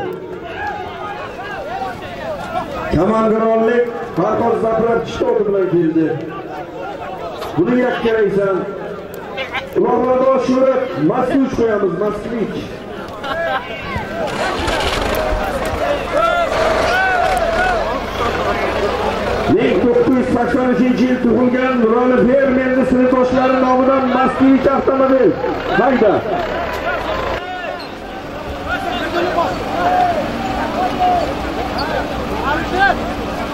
Kamal Beronlik Farhod Zapravchi oti bilan keldi. Buni yakkaraysan. Uloqlarga shurat Moskvich qo'yamiz, Moskvich. ming to'qqiz yuz sakson uchinchi yil tug'ilgan Nurali Fermendi sinfdoshlari nomidan Moskvich avtomobil. Hayda.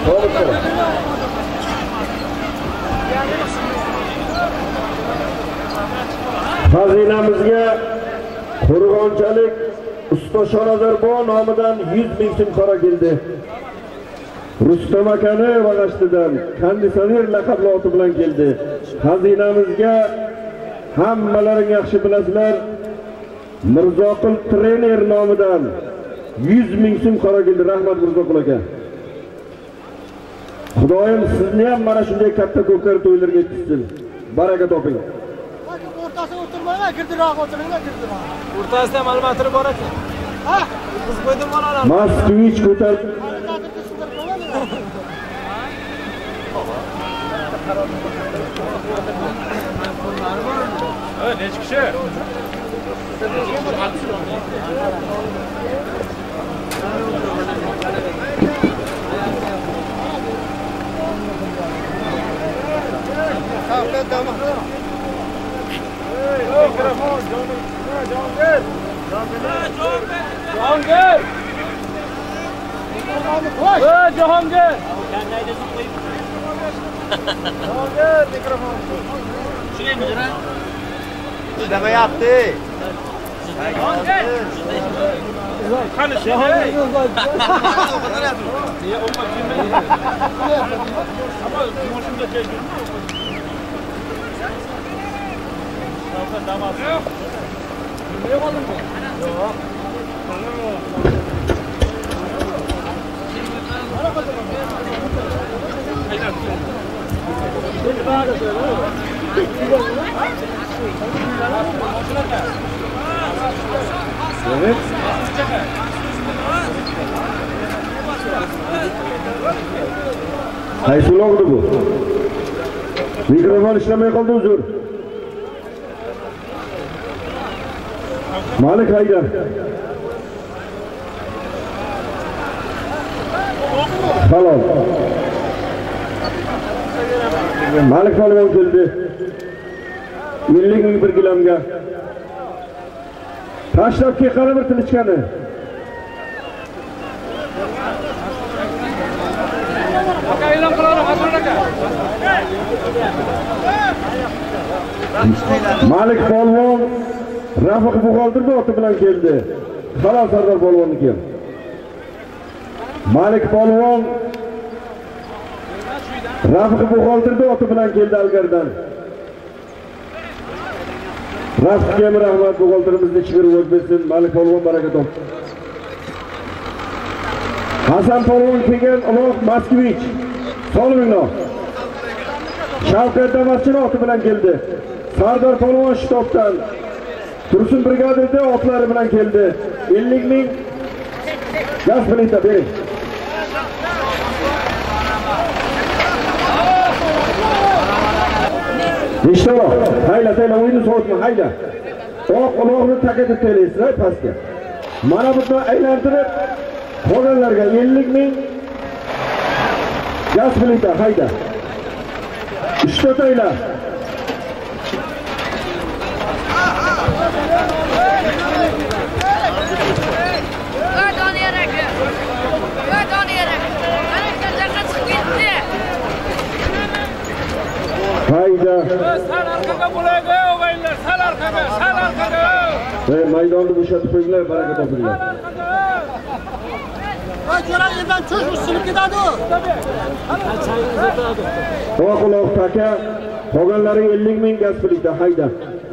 Xazinamizga Qo'rg'onchalik Usta Shonazarbon nomidan yuz ming so'm qora keldi. Rustam akani Vag'ashtidan konditsioner laqabli oti bilan keldi. Xazinamizga hammalaring yaxshi bilasizlar, Mirzoqul trener nomidan yuz ming so'm qora keldi. Rahmat Mirzoqul aka. Xudoyim sizni ham mana shunday katta ko'klar to'ylarga yetkazsin. Baraka toping. O'rtasiga o'tirmanglar, girdiroq o'tiringlar, girdiroq. O'rtasida ma'lumotlar bor ekan. Ha? Biz qo'ydim bolalar. Moskvich ko'tar. Ha, necha kishi? Mikrofon, Jahongir. Jahongir. Voy, Jahongir. Jahongir, mikrofon. Shunday mujra? Ishlamayapti. Jahongir. Qani Jahongir. Ya umma kelmaydi. Ammo moshimda keldi. Damas. Ne oldu? Yok. Evet. Qaysi oldu bu? Mikrofon ishlamay qoldi uzr. Malik Haydar. Halol. Malik polvon keldi. ellik ming bir kilomga. Tashlab ke qara bir tilichkani. Aka e'lon qilaman, Hazrat aka. Malik polvon Rafiq Buxoldirda oti bilan keldi. Halol Sardor polvonniki. Malik polvon Rafiq Buxoldirda oti bilan keldi Algardan. Rafiqga rahmat, Buxoldirimizni ichkari o'tmasin. Malik polvon baraka top. Hasan polvon kelgan Ulug' Moskvich. Solmingno. Shavkat Damaschin oti bilan keldi. Sardor polvon Shtobdan Tursun brigadada otlari bilan keldi. ellik ming gaz bileta bering. Nishtoq, hayla, hayla, o'yinni so'tma, hayla. Oq uloqni takatib taylaysizlar pastga. Mana buni aylantirib, qolganlarga ellik ming gaz bileta, hayda. Uchta tayla. Hayda. Sal orqaga bo'laydi, o'g'aylar, sal orqaga, sal orqaga. Ey, maydonni bo'shatib qo'yinglar, baraka topinglar. Voy, jo'ra yerdan cho'sh usilib ketadi. Oq uloq taka, qolganlari ellik ming gaz bilita, hayda.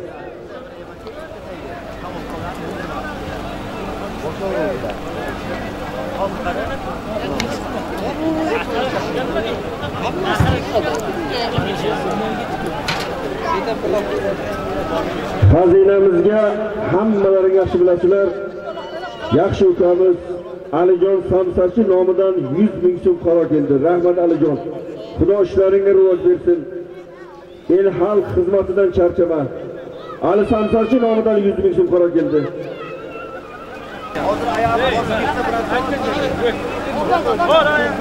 Xazinamizga hammalaring yaxshi bilasizlar. Yaxshi ukamiz Alijon Samsachi nomidan yuz ming so'm qaro keldi. Rahmat Alijon. Xudo ishlaringga rivoj bersin. El xalq xizmatidan charchama. Ali Samsachi nomidan yuz ming so'm qaro keldi. Hozir oyog'i bosib ketsa biroz. Bor oyoq.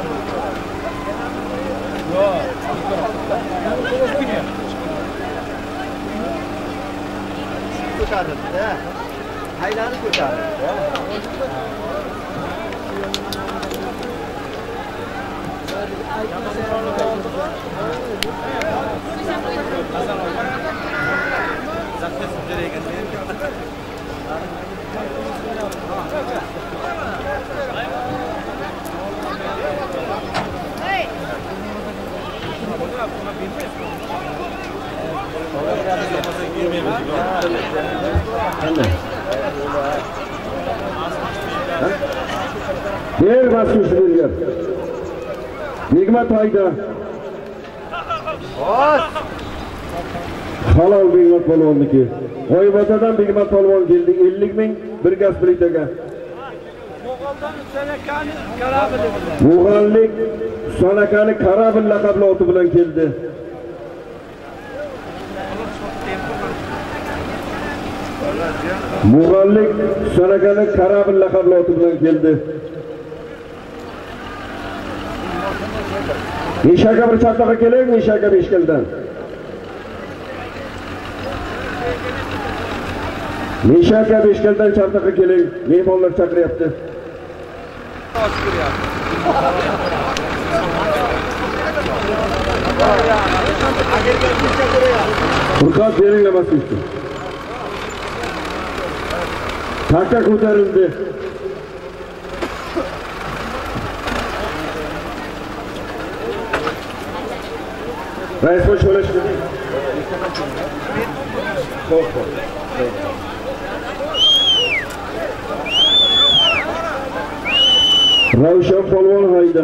Ko'taribdi. Haylani ko'taribdi. Yer basmış belger. Begmat Hayda. Halol Begmat polvonniki. G'oyibatadan Begmat polvon keldi. ellik ming bir gaz plitaga. Mo'g'oldan Sanakani Karabili. Mo'g'ollik Sanakani Karabil laqabli oti bilan keldi. Mo'g'ollik Sanakani Karabil laqabli oti bilan keldi. Nishaka bir chaptaga keling, Nishaka Beshkildan. Nishaka Beshkildan chaptaga keling. Mehmonlar chaqiryapti. Furqat beringlar masjidga. Taka ko'tarildi. Rais boş öyle şey değil. Çok çok. Ravshan polvon Hayda.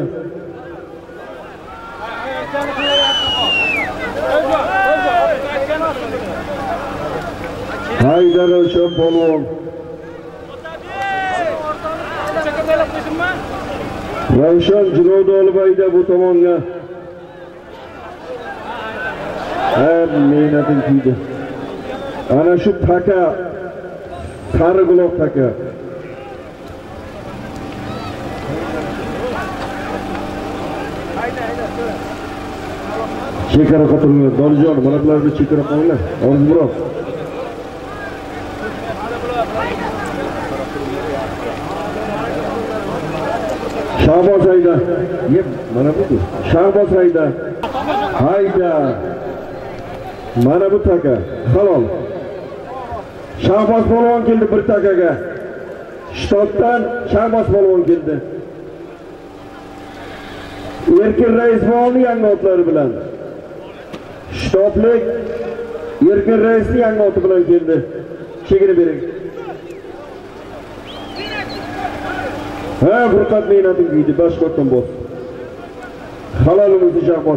Hayda Ravshan polvon. Ravshan Juno'da olib Hayda bu tomonga. Her mehnatin kuydi. Ana şu taka, sarı buloq taka. Chekara qo'yinglar, Donijon, mana bularni chekara qo'yinglar. Orzimuroq. Shahboz Hayda. Yep, mana bu. Shahboz Hayda. Hayda. Mana bu taka, halol. Shahboz polvon keldi bir takaga. Shtobdan Shahboz polvon keldi. Erkin Raisbonni yangi otlari bilan. Shtoblik Erkin Raisni yangi oti bilan keldi. Chegini bering. Ha, Furqat mehnating kuydi, boshqotdan bo'l. Halolimizni Shahboz.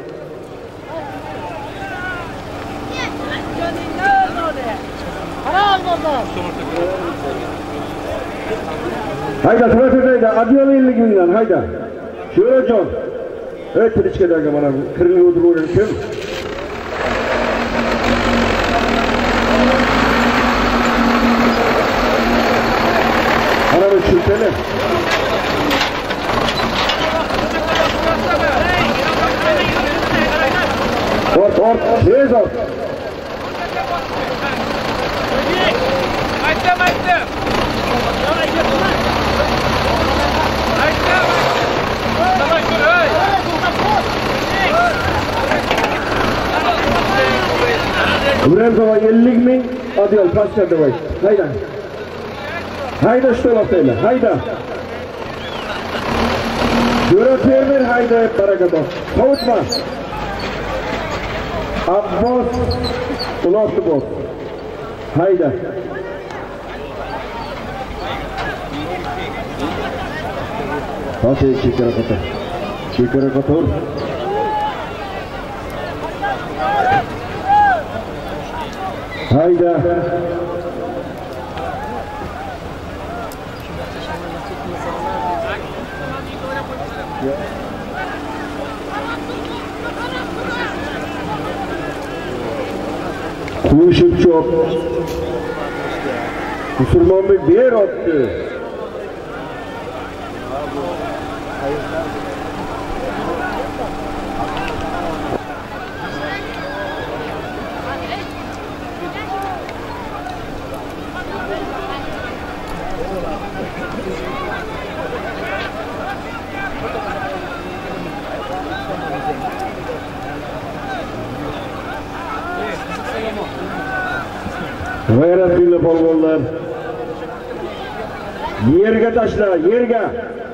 Hayda, Hayda, adiyol ellik mingdan, hayda. Sho'rajon. Ey, Tilichkadagi mana bu kirni o'dirib kim? Ana bu tushsana. Ort, ort, tez ort. Aytdim, aytdim. Ibrahim Tova ellik ming adiyol pastga davay. Hayda. Hayda shtolaqtaylar. Hayda. Jo'ra fermer hayda barakatoh. Qovutma. Abbos uloqni bor. Hayda. Hadi chekara qo'tir. Chekara qo'tir. Hayda. Qo'shib chop. Musulmonbek ber otdi. G'ayratli polvonlar. Yerga tashla, yerga.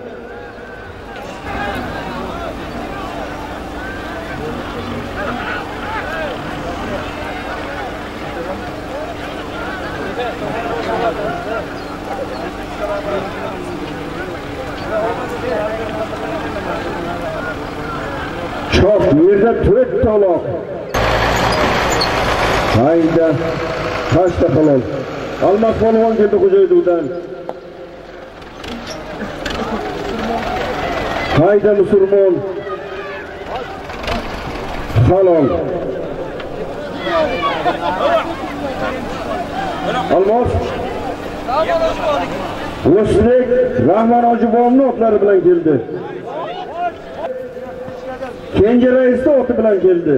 Çok yerda to'rt taloq. Hayda. Kaçta halol. Almas polvon keldi Xo'jayduvdan. Hayda musulmon. Halol. Almas. O'slik Rahmon Hojibovning otlari bilan keldi. Kenja rais de oti bilan keldi.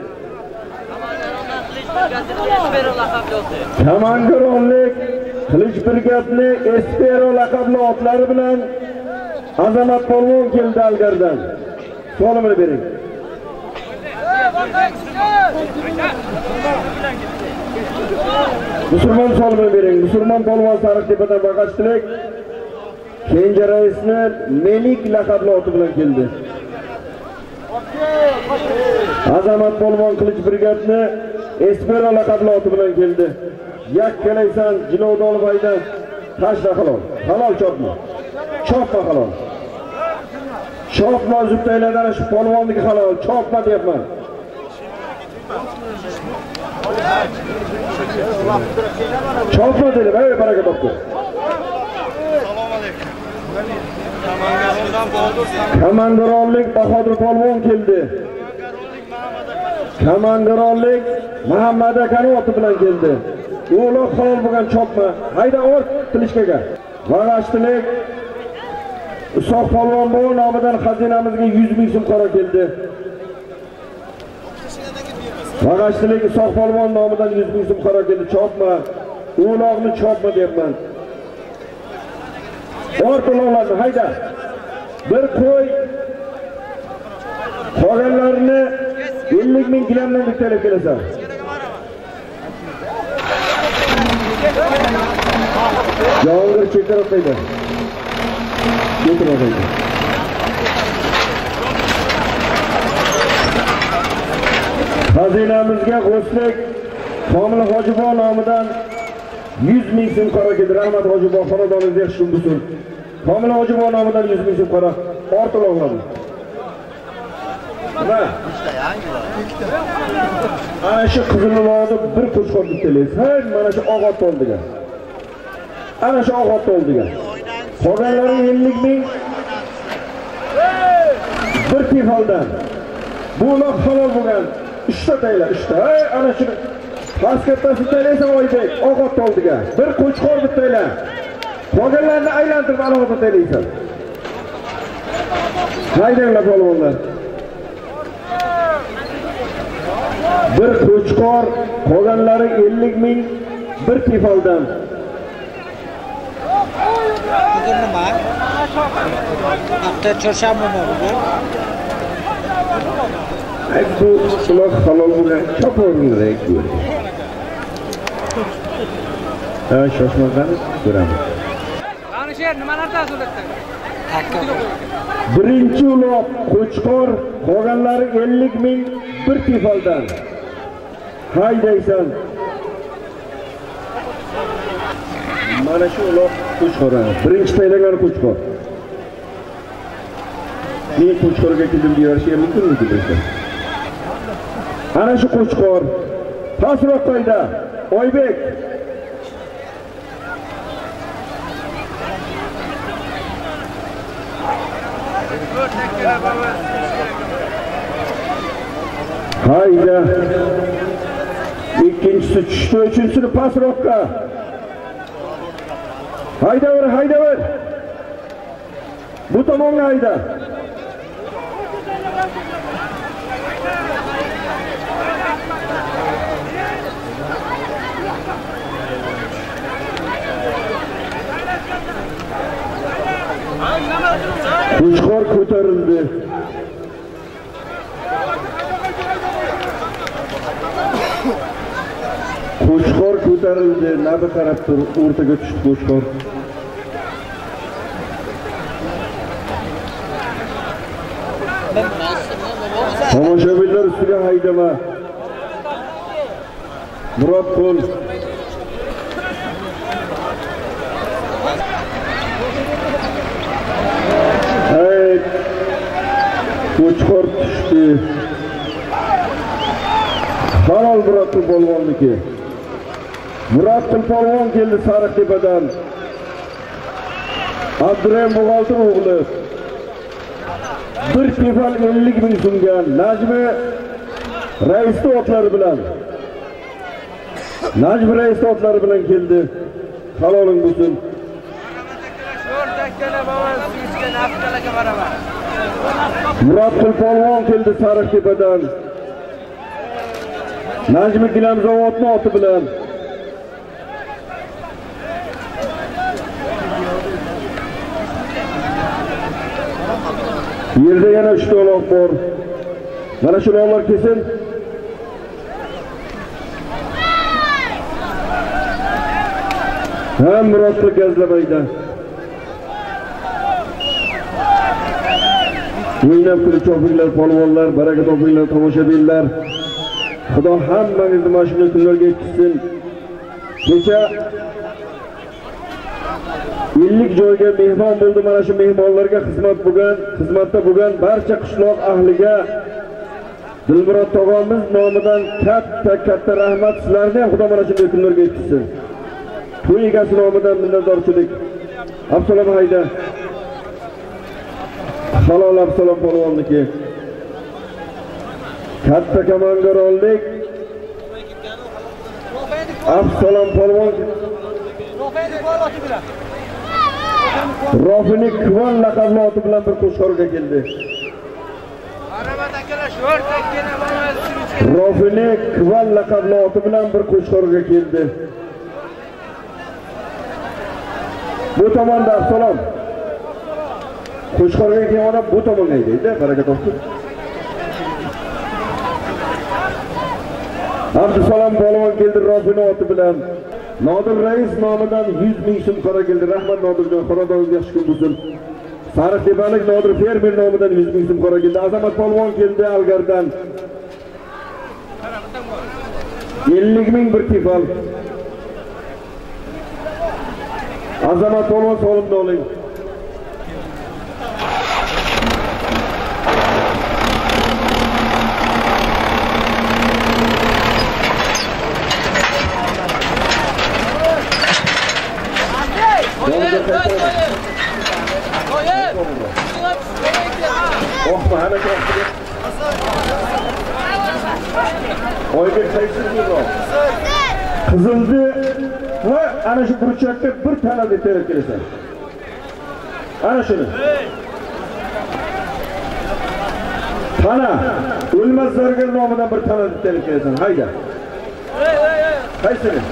Kamangaronlik Qilich brigadni Espero laqabli otlari bilan Azamat polvon keldi Algardan. So'limini bering. Musulmon so'limini bering. Musulmon polvon Sariqtepadan Bag'ashtilik Kenja raisni Melik laqabli oti bilan keldi. Azamat polvon Qilich brigadni Espero laqabli oti bilan keldi. Yakkalaysan Jilovda olib ayda tashla halol. Halol chopma. Chopma halol. Chopma zubtaylardan shu polvonniki halol. Chopma deyapman. Chopma dedim. Ey baraka topdi. Kamangaronlik Bahodir polvon keldi. Kamangaronlik Muhammad akaning oti bilan keldi. Uloq halol bo'lgan chopma. Hayda ort Qilichkaga. Bag'ashtilik Usoq polvon bu nomidan xazinamizga yuz ming so'm qora keldi. Bag'ashtilik Usoq polvon nomidan yuz ming so'm qora keldi. Chopma. Uloqni chopma deyapman. Ort uloqlarni hayda. Bir qo'y qolganlarini ellik ming gilamdan bitalab kelasan. Yong'ir chekarib qo'ydi. Chekarib qo'ydi. Xazinamizga G'oslik Komil Hojibov nomidan yuz ming so'm qora keldi. Rahmat Hojibov xonadoningizga yaxshi bo'lsin. Komil Hojibov nomidan yuz ming so'm qora. Ortiq o'g'lim. Nima? Ana shu qizillarni bir qo'chqor bitlaysiz. Hay, mana shu og'ot oldiga. Ana shu og'ot oldiga. Qolganlari ellik ming. Bir tifaldan. Bu uloq halol bo'lgan. uchta tayla, uchta. Hay, ana shu paskatasi taylaysan Oybek, og'ot oldiga. Bir qo'chqor bitlaylar. Qolganlarni aylantirib alohida taylaysan. Haydanglar polvonlar. Bir qo'chqor, qolganlari ellik ming bir tifaldan. Bugun nima? Hafta chorshanbami bugun. Ay bu uloq halol bo'lgan choponingizga ko'ring. Ha, shoshmadan ko'ramiz. Qani sher nimalarda so'zlayapsan? Birinchi uloq qo'chqor, qolganlari ellik ming bir tifaldan. Haydaysan. Mana shu uloq qo'chqor. Birinchi taylagan qo'chqor. Men qo'chqorga keldim deyishim mumkinmi deysan? Ana shu qo'chqor. Pasroq qo'yda. Oybek. Hayda. İkinchisi tushdi, uchinchisini pasroqqa. Hayda ver, hayda ver. Bu tomonga hayda. Qo'chqor ko'tarildi. Qo'chqor ko'tarildi. ko'tarildi, nabi qarab turib o'rtaga tushdi Qo'chqor. Tomoshabinlar ustiga haydama. Murod qo'l. Hey, Qo'chqor tushdi. Halol Murod polvonniki. Murod polvon keldi Sariqtepadan. Abdurahim Bug'altir o'g'li. Bir tefal ellik ming so'mga Najmi raisni otlari bilan. Najmi raisni otlari bilan keldi. Haloling bo'lsin. Murod polvon keldi Sariqtepadan. Najmi gilam zavodning oti bilan. Yerda yana uchta uloq bor. Mana shu uloqlar kelsin. Ham Murodni gazlamaydi. O'ynab turib chopinglar, polvonlar, baraka topinglar, tomoshabinlar. Xudo hammangizni mana shunday kunlarga yetkazsin. Kecha ellik joyga mehmon bo'ldi. Mana shu mehmonlarga xizmat bo'lgan, xizmatda bo'lgan barcha qishloq ahliga Dilmurod tog'amiz nomidan katta-katta rahmat sizlarga. Xudo mana shunday kunlarga yetkazsin. To'y egasi nomidan minnatdorchilik. Assalom hayda. Halol Absalom polvonniki. Katta komandoronlik. Absalom polvon. Rofini Kvan laqabli oti bilan bir Qo'chqorga keldi. Rofini Kvan laqabli oti bilan bir Qo'chqorga keldi. Bu tomonda Absalom. Qo'chqorga kelganda bu tomonga deydi, baraka topsin. Abdusalom polvon keldi Rofini oti bilan. Nodir rais nomidan yuz ming so'm qora keldi. Rahmat Nodirjon, xonadoningizga yaxshi kun bo'lsin. Sariqtepalik Nodir fermer nomidan yuz ming so'm qora keldi. Azamat polvon keldi Algardan. ellik ming bir tefal. Azamat polvon solimni oling. Oqma hana qo'yib. Oyga qaysizmi? Qizildi va ana shu burchakka bir tana deb terib kelasan. Ana shuni. Tana, o'lmas zargar nomidan bir tana deb terib kelasan. Hayda. Qaysini?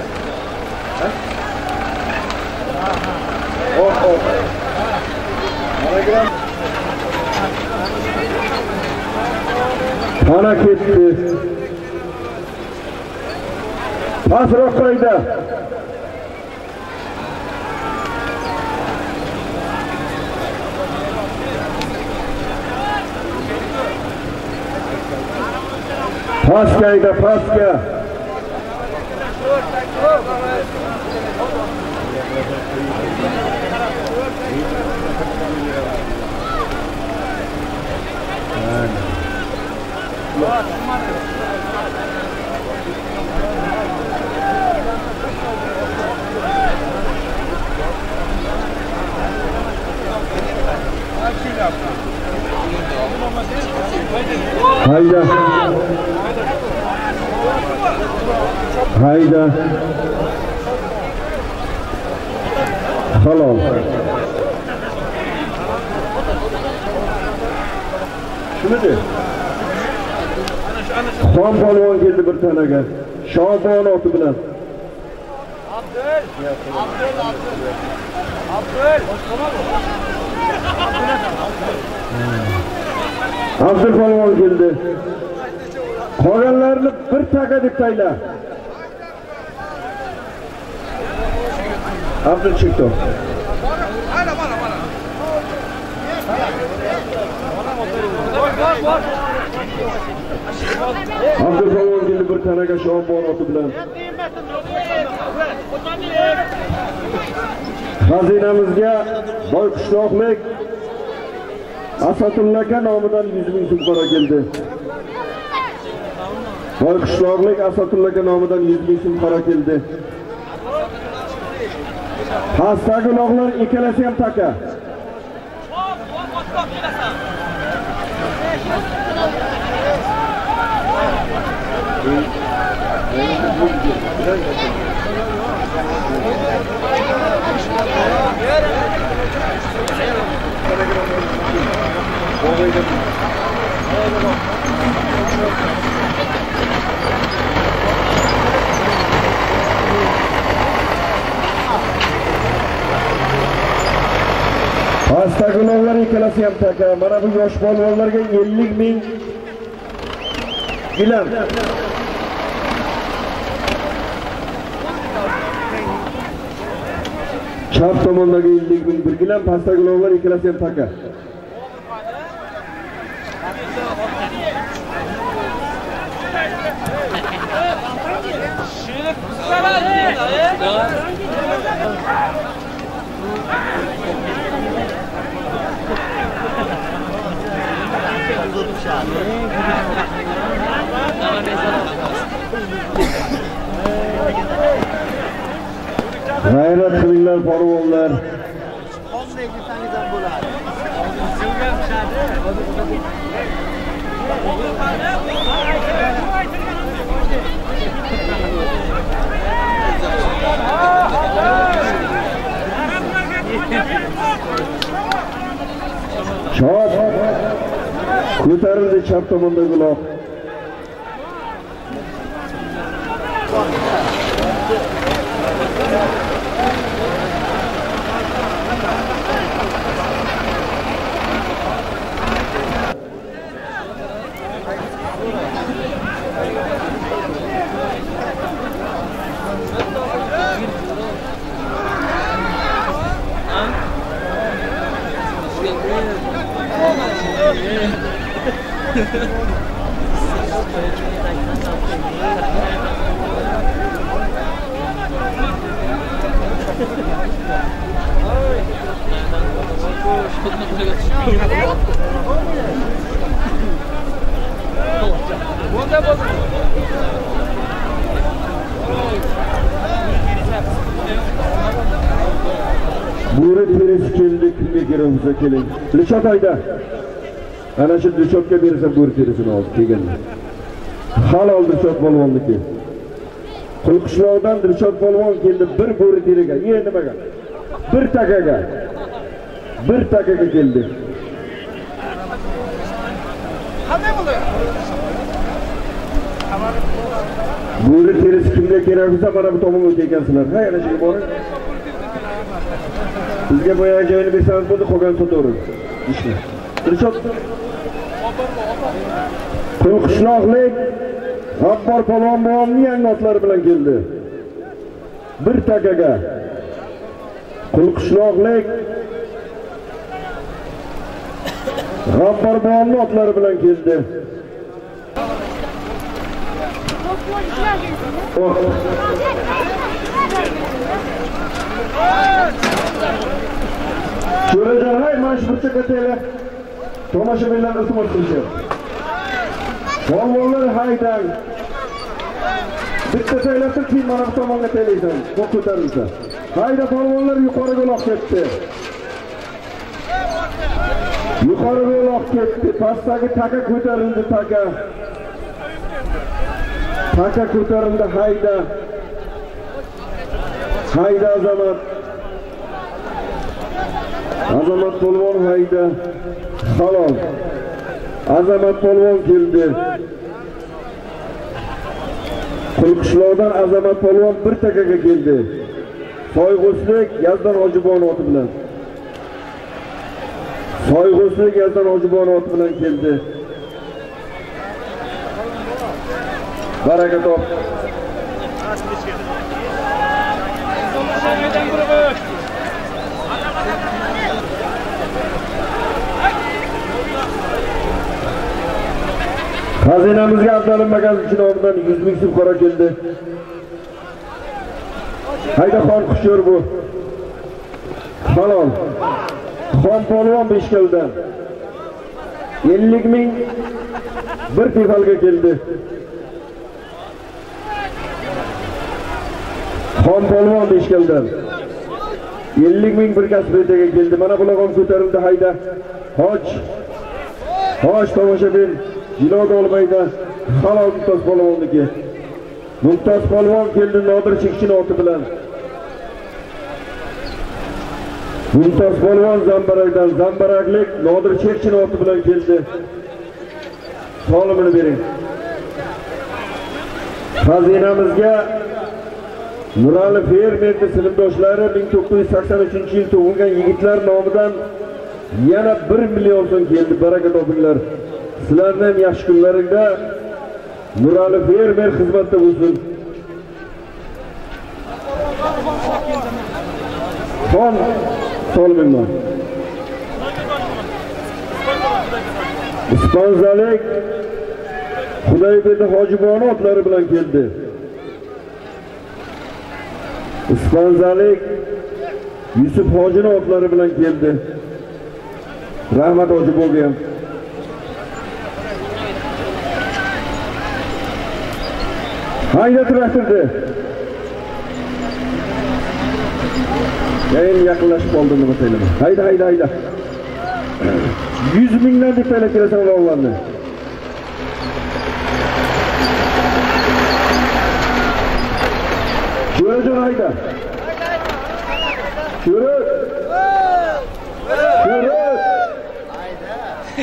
Oh, oh. Mana gram. Tana ketdi. Pasroq qo'ydi. Paskayda, paska. Hayda. Hayda. Halol. Shuni Xon polvon keldi bir tanaga. Shobon oti bilan. Abdul. Abdul, Abdul. Abdul. Abdul polvon keldi. Qolganlarni bir taka deb tayla. Abdul Chekto. Mana mana mana. Abdul Polvon keldi bir tanaga shomon oti bilan. Xazinamizga Boyqishloqlik Asadulla aka nomidan yuz ming so'm qora keldi. Boyqishloqlik Asadulla aka nomidan yuz ming so'm qora keldi. Pastdagi uloqlar ikkalasi ham taka. Pastdagi uloqlar ikkalasi ham taka. Mana bu yosh polvonlarga ellik ming gilam. Chap tomondagi ellik ming bir gilam, pastdagi uloqlar ikkalasi ham taka. G'ayrat qilinglar polvonlar. Qanday desangiz ham bo'ladi. Chop. Ko'tarildi chap tomondagi uloq. Buğra terisi keldi, kimga kerak bo'lsa keling. Dilshod ayda. Ana shu Dilshodga bersa buğra terisini olib kelganlar. Halol Dilshod polvonniki. Qulqishloqdan Dilshod polvon keldi bir buğra teriga. Ye nimaga? Bir takaga. Bir takaga keldi. Qanday bo'ldi? Buğra terisi kimga kerak bo'lsa mana bu tomonga o'taykansizlar. Ha, ana shu boring. Bizga boya joyini bersangiz bo'ldi, qolgan to'g'ri. Ishni. Dilshod Qulqishloqlik G'affor polvon bobomning yangi otlari bilan keldi. Bir takaga. Qulqishloqlik G'affor bobomning otlari bilan keldi. Şuradan hay maşburça katıyla tomoshabinlar iltimos qilishyapti. Polvonlar haydan. Bitta saylasdan keyin mana bu tomonga telaysan, qo'l ko'tarilsa. Hayda polvonlar yuqoriga uloq ketdi. Yuqoriga uloq ketdi. Pastdagi taka ko'tarildi, taka. Taka ko'tarildi, hayda. Hayda Azamat. Azamat polvon hayda. Halol. Azamat polvon keldi. Qulqishloqdan Azamat polvon bir takaga keldi. Soyg'uslik Yazdon Hojibon oti bilan. Soyg'uslik Yazdon Hojibon oti bilan keldi. Baraka top. Xazinamizga Abdullamakaz uchun nomidan yuz ming so'm qora keldi. Hayda xon qushyor bu. Halol. Xon polvon besh keldi. ellik ming bir tefalga keldi. Xon polvon besh keldi. ellik ming bir kasbetaga keldi. Mana bularga ko'tarildi hayda. Hoj. Hoj tomoshabin Jilod olmaydi. Halol Mumtoz polvonniki. Mumtoz polvon keldi Nodir Chekchin oti bilan. Mumtoz polvon Zambarakdan Zambaraklik Nodir Chekchin oti bilan keldi. Solimini bering. Xazinamizga Nurali fermerni sinfdoshlari ming to'qqiz yuz sakson uchinchi yil tug'ilgan yigitlar nomidan yana bir million so'm keldi. Baraka topinglar. Sizlarning ham yaxshi kunlaringda Nurali fermer xizmatda bo'lsin. Son Solminman. Ispanzalik Xudoyberdi Hojiboni otlari bilan keldi. Ispanzalik Yusuf Hojini otlari bilan keldi. Rahmat Hojiboga ham. Hayda traktorda. Keyin yaqinlashib qoldim nima deyman. Hayda hayda hayda. yuz mingdan deb talakirasan ularni. Sho'rajon hayda. Sho'ra. Sho'ra. Hayda.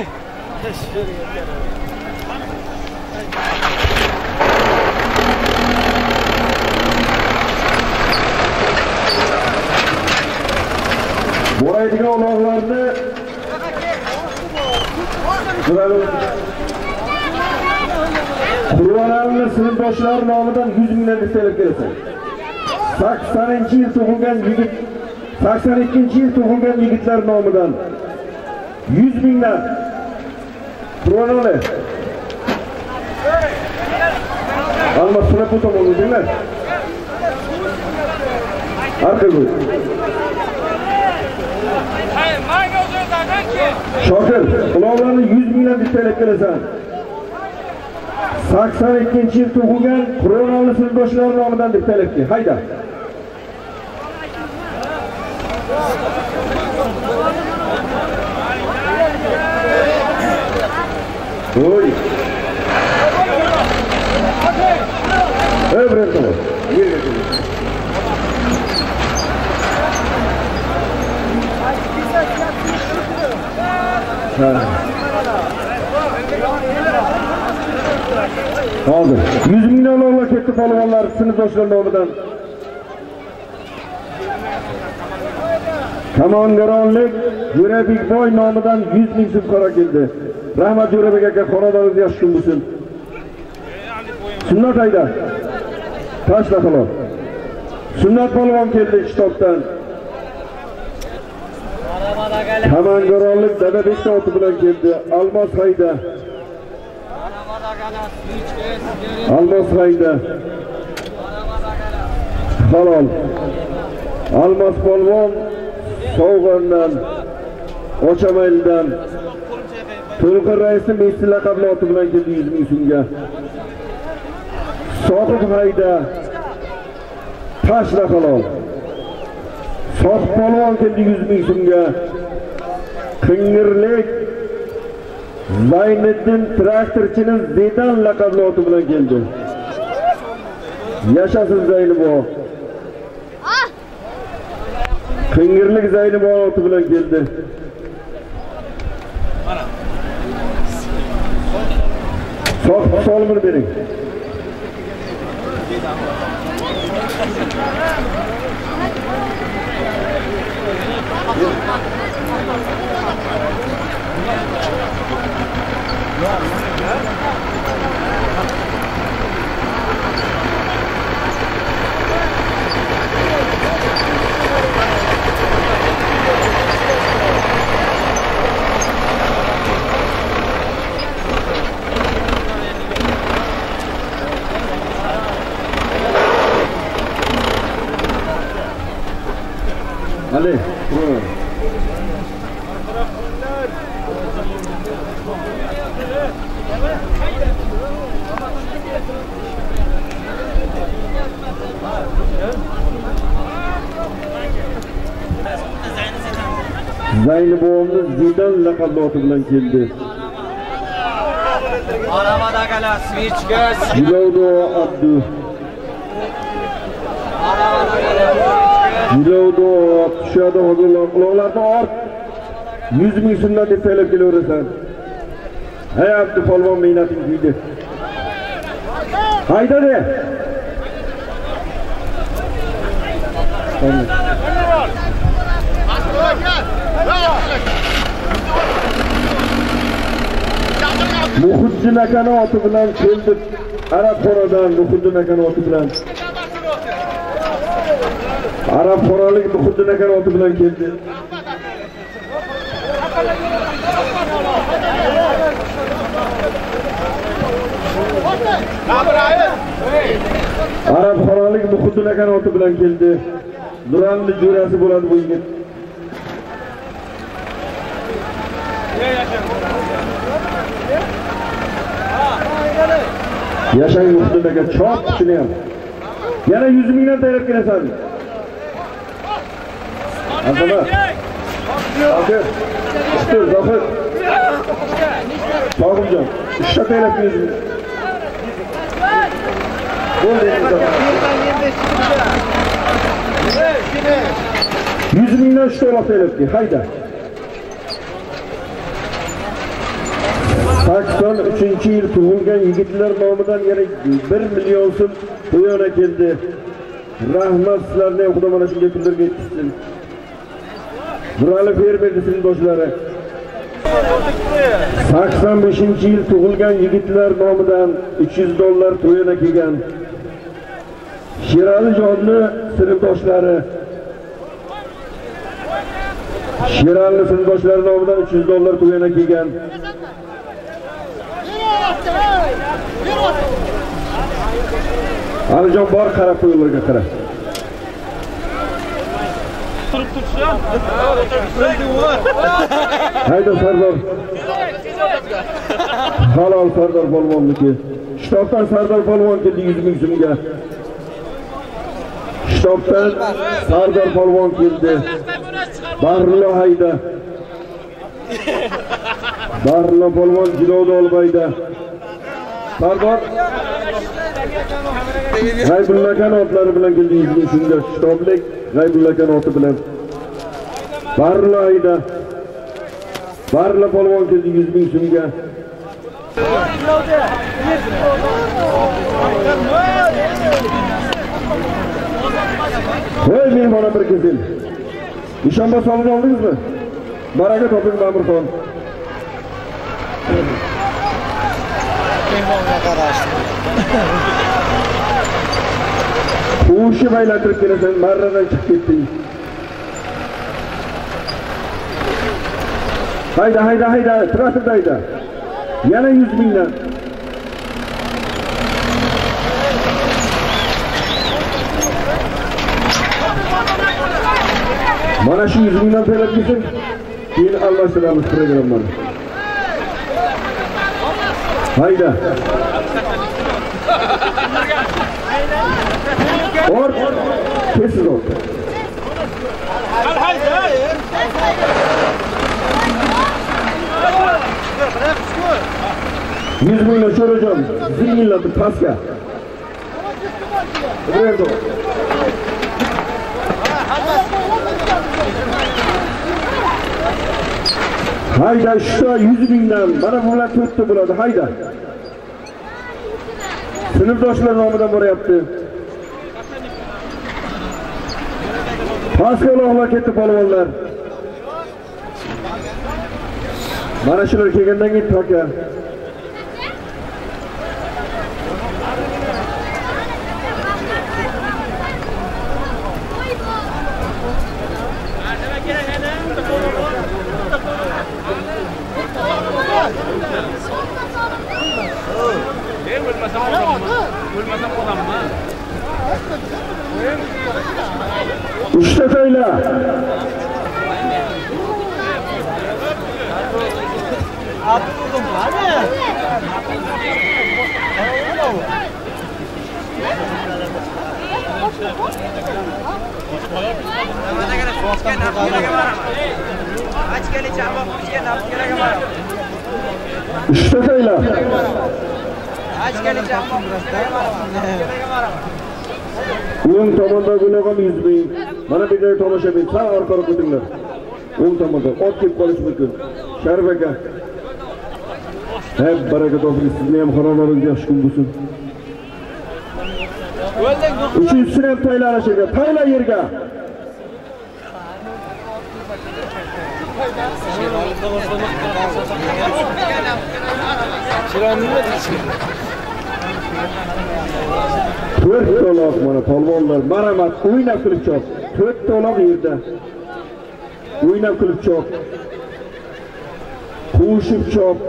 Boraydigan uloqlarni Qur'onlarni sinfdoshlar nomidan yuz mingdan istalib kelasan. saksoninchi yil tug'ilgan yigit, sakson ikkinchi yil tug'ilgan yigitlar nomidan yuz mingdan Qur'onlar. Alma sunat to'moni deylar. Arqaga Shokir, ularni yuz mingdan istalib kelasan. sakson ikkinchi yil tug'ilgan Qur'onli sinfdoshlar nomidan deb talabki. Hayda. Oy. Öbreto. Hozir yuz mingdan ollar ketdi polvonlar sinfdoshlar nomidan. Kamongaronlik Jo'rabekboy nomidan yuz ming so'm qora keldi. Rahmat Jo'rabek aka, xonadoringiz yaxshi kun bo'lsin. Sunnat hayda. Tashla xolos. Sunnat polvon keldi kitobdan. Kamongaronlik Dadabek oti bilan keldi. Almos hayda. Almos hayda. Halol. Almos polvon So'g'ondan, Ochamaylidan To'lqin raisning Messi laqabli oti bilan keldi yuz ming so'mga. Soqib hayda. Tashla halol. Soqib polvon keldi yuz ming so'mga. Qingirlik Zayniddin traktorchining Zedan laqabli oti bilan keldi. Yashasin Zaynabo. Qingirlik Zaynabo oti bilan keldi. Soq solmini bering. Ali, buyur. Zaynab o'g'limiz Zidan laqabli oti bilan keldi. Aramada akalar, switchga. Jilovdo Abdu. Aramada akalar. Jilovdo tushadi hozirlar quloqlarni ort. yuz ming so'mdan deb talab kelaverasan. Hay Abdu polvon mehnating kuydi. Hayda de. Muhiddin akani oti bilan keldik. Arab xonadan Muhiddin akani oti bilan. Arab xonalik Muhiddin akani oti bilan keldi. Arab xonalik Muhiddin akani oti bilan keldi. Nuranli jo'rasi bo'ladi bu yigit. Yashang Muhiddin aka chop shuni ham. Yana yuz mingdan tayyorlab kelasan. Azaba. Okey. İşte Zohid. Sog'imjon. Uchta tayyorlab keldim. Bo'ldi. yuz mingdan uchta tayyorlab kel. Hayda. sakson uchinchi yil tug'ilgan yigitlar nomidan yana bir million so'm to'yona keldi. Rahmat sizlarni ham Xudo mana shunday kunlarga yetkazsin. Nurali fermer sinfdoshlari. sakson beshinchi yil tug'ilgan yigitlar nomidan uch yuz dollar to'yona kelgan. Sherali Jonni sinfdoshlari. Sherali sinfdoshlari nomidan uch yuz dollar to'yona kelgan. Alijon bor qarab qo'ylarga qara. Turib tursin. Hayda Sardor. Halol Sardor polvonniki. Shtobdan Sardor polvon keldi yuz ming so'mga. Shtobdan Sardor polvon keldi. Barlo hayda. Barlo polvon Jilovda olbayda. Sardor G'aybulla aka otlari bilan keldi yuz ming so'mga. Shtoblik G'aybulla aka oti bilan. Barlo hayda. Barlo polvon keldi yuz ming so'mga. Voy mehmona bir kelsin. Nishonba solib oldingizmi? Baraka toping Ma'murxon. Mehmonga qarashdi. O'shi baylantirib kelasan, marradan chiqib ketding. Hayda, hayda, hayda, traktorda hayda. Yana yuz mingdan. Mana shu yuz mingdan to'lab ketsin. Keyin almashtiramiz programmani. Hayda. Or, kesiz ol. yuz mingdan so'rajon, zingillatib pastga. Berdo. Hayda, shu yuz mingdan mana bular to'rtta bo'ladi. Hayda. Sinfdoshlar nomidan boryapti. Pastga uloqlar ketdi polvonlar. Mana shular kelgandan keyin toka. Uchta to'yla. Uchta to'yla. O'ng tomonda bo'lgan yuz ming. Mana bu yerda tomoshabin sal orqaga o'tinglar. O'ng tomonda ot kelib qolish mumkin. Sharif aka. Hep baraka toping, sizni ham xonalaringiz yaxshi kun bo'lsin. Uchinchisini ham tayyorlashiga, tayyorla yerga. to'rt to'loq mana polvonlar marhamat o'ynab kulib chop. to'rt to'loq yerda. O'ynab kulib chop. Qo'shib chop.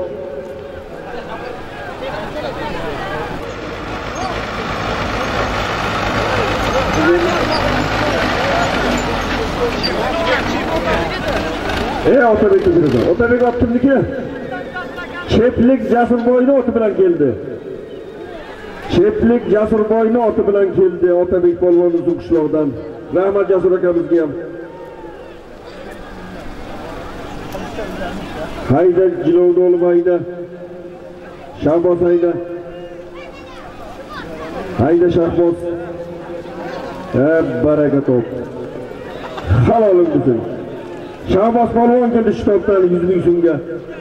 Ey Otabek o'tirdi. Otabek otdimniki. Cheplik Jasurboyni oti bilan keldi. Cheplik Jasurboyni oti bilan keldi. Otabek polvon uzun qishloqdan. Rahmat Jasur akamizga ham. Hayda jilovni olmaydi. Shahboz hayda. Hayda Shahboz. Hep baraka top. Halolim bo'lsin. Shahboz polvon keldi shtobdan yuz ming so'mga.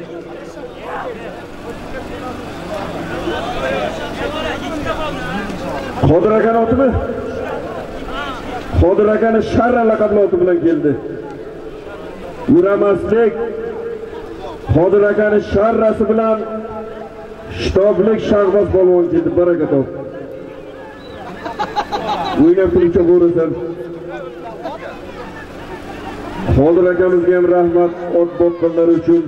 Qodir aka otimi? Qodir akani Sharra laqabli oti bilan keldi. Yuramaslik Qodir akani Sharrasi bilan shtoblik Shahboz polvon keldi. Baraka top. O'ynab turibcha bo'rasan. Qodir akamizga ham rahmat ot boqqanlar uchun.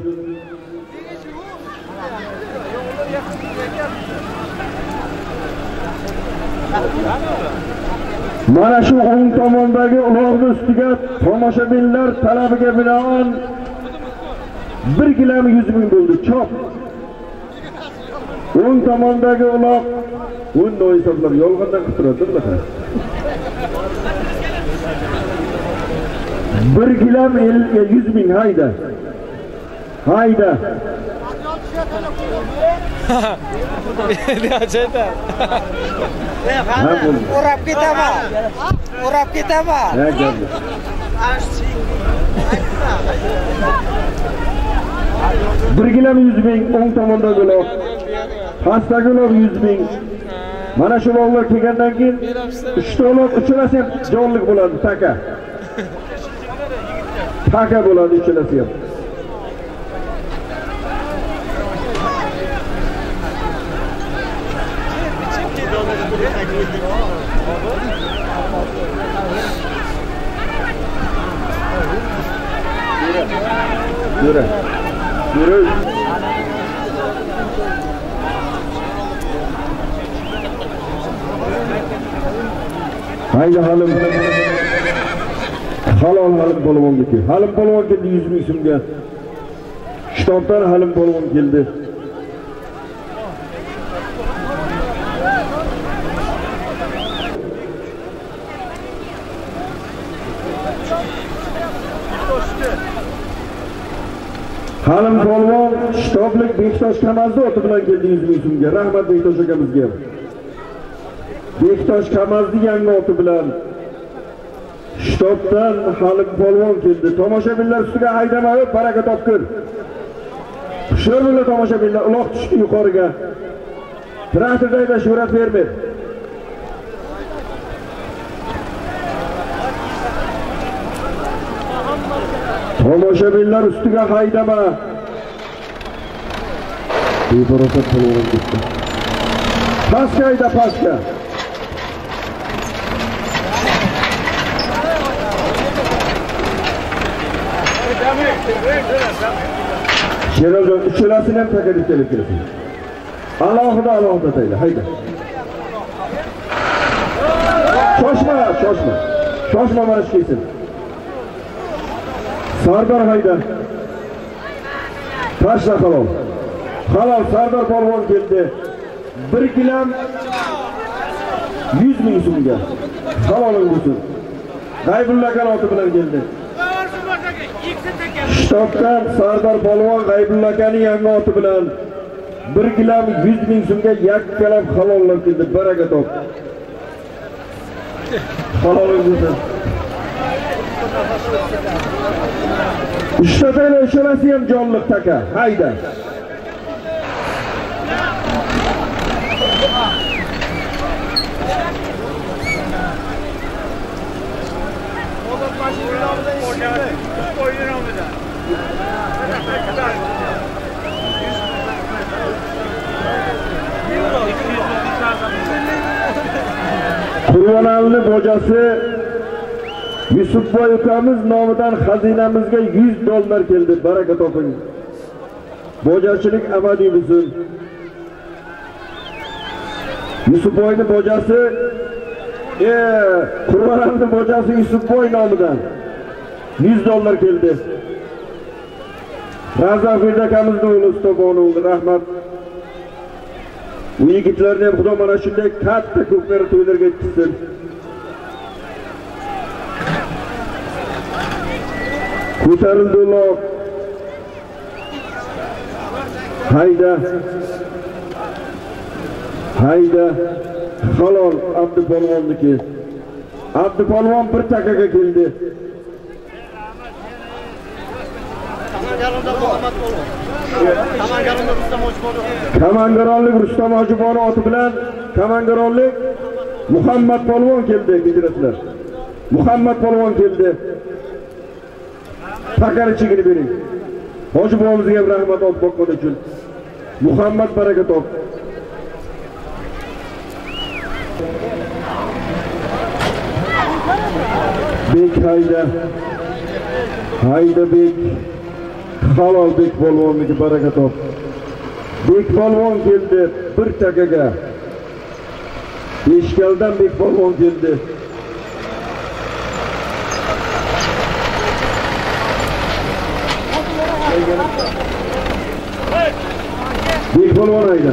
Mana shu o'ng tomondagi uloqning ustiga tomoshabinlar talabiga binoan bir gilam yuz ming bo'ldi. Chop. O'ng tomondagi uloq bunday hisoblar yolg'ondan qilib turadi. bir gilam yuz ming hayda. Hayda. Urab ketaman. Urab ketaman. bir gilam yuz ming o'ng tomondagi uloq. Pastdagi uloq yuz ming. Mana shu uloqlar kelgandan keyin uchta uloq uchalasi ham jonlik bo'ladi, taka. Taka bo'ladi uchalasi ham. Yürü. Yürü. Haydi halim. Halol halim polvon keldi. Halim polvon keldi yuz ming so'mga. Shtobdan halim polvon keldi. Halim polvon shtoblik Bektosh Kamazda oti bilan keldi yuz ming so'mga. Rahmat Bektosh akamizga. Bektosh Kamazdi yangi oti bilan shtobdan Halim polvon keldi. Tomoshabinlar ustiga haydama o'p, baraka topkur. Sho'rlar tomoshabinlar uloq tushdi yuqoriga. Traktorda shurat bermir. Tomoshabinlar ustiga haydama. Bebaraka polvon ketdi. Pastga hayda, pastga. Sherozon uchalasini ham taklif kelib kelsin. Alohida alohida tayla, hayda. Shoshma, shoshma. Shoshma marish kelsin. Sardor Haydar. Tashla halol. Halol Sardor polvon keldi. bir kilam yuz ming so'mga. Haloling bo'lsin. G'aybulla kanoti bilan keldi. Shtobdan Sardor polvon G'aybulla akaning yangi oti bilan bir kilam yuz ming so'mga yakkalab halollab keldi. Baraka top. Haloling bo'lsin. Ishlatayla ishonasi ham jonliq taka. Hayda. Qurbanalini bojasi Yusufboy ukamiz nomidan xazinamizga yuz dollar keldi. Baraka toping. Bojachilik abadiy bo'lsin. Yusufboyning bojasi, e, Qurbanalini bojasi Yusufboy nomidan yuz dollar keldi. Razafir akamizning o'g'li Ustobonovga rahmat. Bu yigitlarni ham Xudo mana shunday katta ko'pkari to'ylarga yetkazsin. Ko'tarildilar. Hayda. Hayda. Halol Abdupolvonniki. Abdupolvon bir takaga keldi. Kamangaronlik Rustam Hojibonov oti bilan Kamangaronlik Muhammad polvon keldi, hijratlar. Muhammad polvon keldi. Takani chigini bering. Hojibonimizga rahmat olib boqqani uchun. Muhammad baraka top. Bek hayda. Hayda bek. Halol bek polvonniki baraka top. Bek polvon keldi bir takaga. Eshkaldan bek polvon keldi. Bek polvon hayda.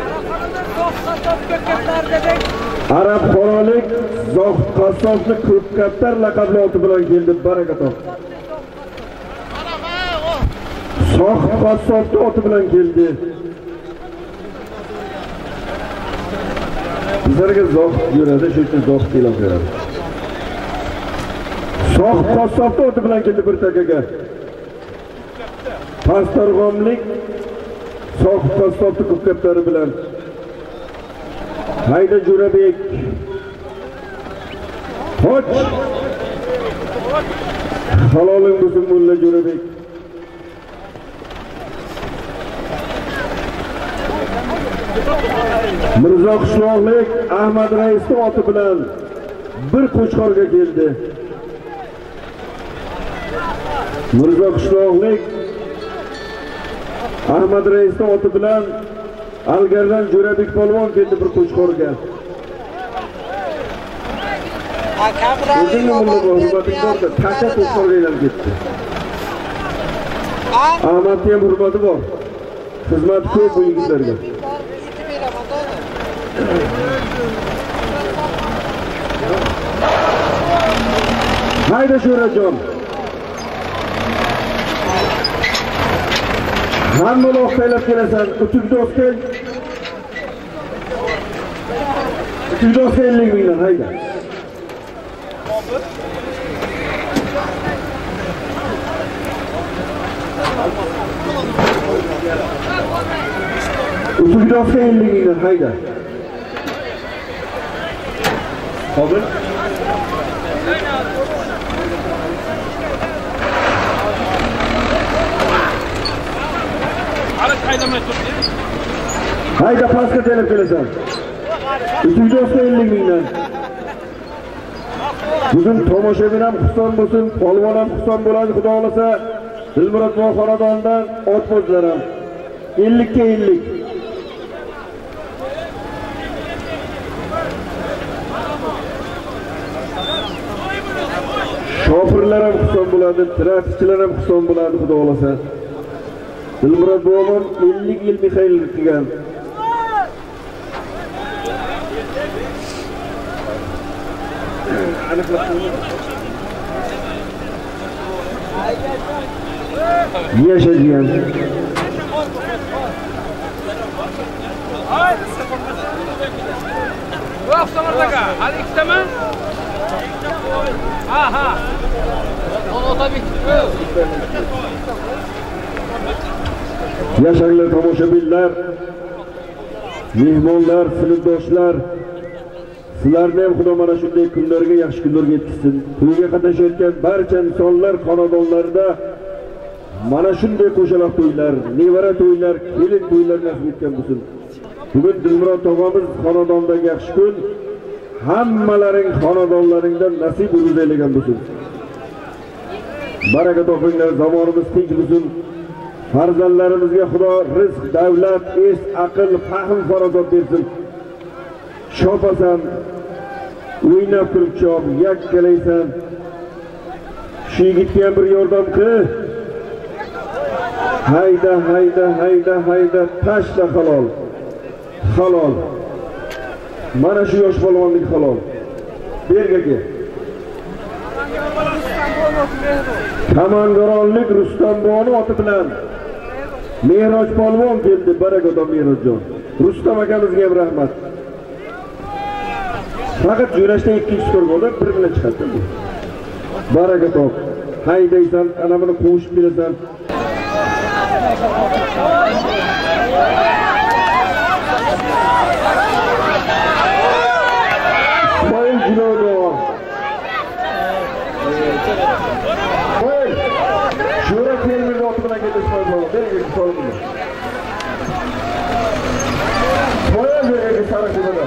Arab Qorolik Zohid Qassobni Ko'pkaptar laqabli oti bilan keldi. Baraka top. Zohid Qassobni oti bilan keldi. Bizlarga Zohid yuradi, shu uchun Zohid e'lon qiladi. Zohid Qassobni oti bilan keldi bir takaga. Pastarg'omlik Zohid Qassobni Ko'pkaptari bilan. Hayda Jo'rabek. Hoch. Haloling bo'lsin mulla Jo'rabek. Mirzo Qishloqlik Ahmad Raisning oti bilan bir qo'chqorga keldi. Mirzo Qishloqlik Ahmad Raisning oti bilan Algardan Jo'rabek polvon keldi bir qo'chqorga. O'zini mulla hurmating borda, tacha qo'chqorga aylanib ketdi. Ahmadga ham hurmati bor. Xizmat ko'p bu yigitlarga. Hayda Sho'rajon. Hamma loqaylab kelasan, utukda o'tgan. Utukda o'tgan ellik mingdan hayda. Utukda o'tgan ellik mingdan hayda. Qobil. Hayda pastga telib kelasan. Utukda o'tgan ellik mingdan. Bugun tomoshabin ham xushson bo'lsin, polvon ham xushson bo'ladi, Xudo xolasa. Dilmurod bog' xonadonidan ot bo'zlar ham ellik ga ellik. Shofirlar ham xursand bo'ladi, trafikchilar ham xursand bo'ladi, xudo xolasa. Dilmurod bobom ellik yil Mixaillik qilgan. Yashagan. Voq Samarqandga, hali ikkitami? Ha, ha. Yashanglar tomoshabinlar, mehmonlar, sinfdoshlar, sizlarni ham Xudo mana shunday kunlarga, yaxshi kunlarga yetkazsin. To'yga qatnashayotgan barcha insonlar xonadonlarida mana shunday qo'shaloq to'ylar, nevara to'ylar, kelin to'ylar nasib etgan bo'lsin. Bugun Dilmurod tog'amiz xonadondagi yaxshi kun hammalaring xonadonlaringdan nasib uruzaylagan bo'lsin. Baraka topinglar, zamonimiz tinch bo'lsin. Farzandlarimizga Xudo rizq, davlat, es, aql, fahm, farosat bersin. Shopasan, o'ynab turib chop, yakkalaysan. Shu yigitga ham bir yordam qil. Hayda, hayda, hayda, hayda, tashla halol. Halol. Mana shu yosh polvonlik halol. Bergaga. Kamangaronlik Rustamboyning oti bilan Mehroj polvon keldi, Barako'dan Mehrojjon. Rustam akamizga ham rahmat. Faqat jo'rashda ikkinchi tur bo'ldi, bir bilan chiqadi. Baraka top. Haydaysan, ana buni qo'shib berasan. Voy junodo. Voy. Shura kelmadi oti bilan keldi Ismoil. Berga soldi. Voy berga sariq junodo.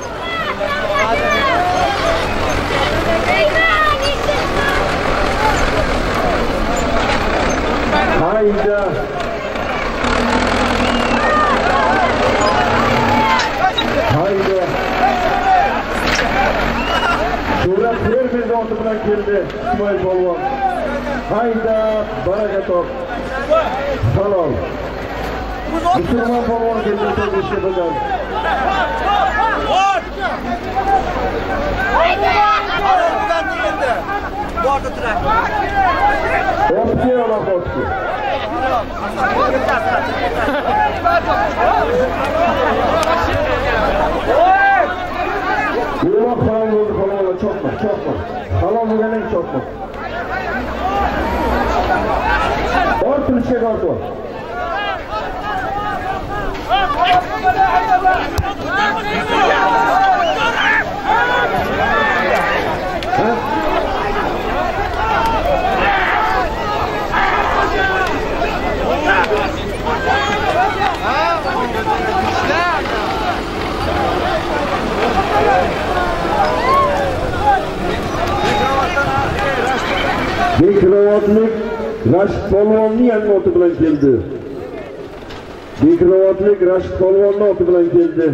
Hayda. Hayda. Şura Pervez oti bilan keldi Ismoil polvon. Hayda, baraka top. Halol. Musulmon polvon keldi tegishga bilan. Hayda. Budan endi. Borda turar. Opsiya olaqotdi. Yo'q, halol bo'ldi, halol, chopma, chopma. Halol bo'lganing chopma. Ortilishga ortib. Bekrovatlik Rashid polvonning yangi oti bilan keldi. Bekrovatlik Rashid polvonning oti bilan keldi.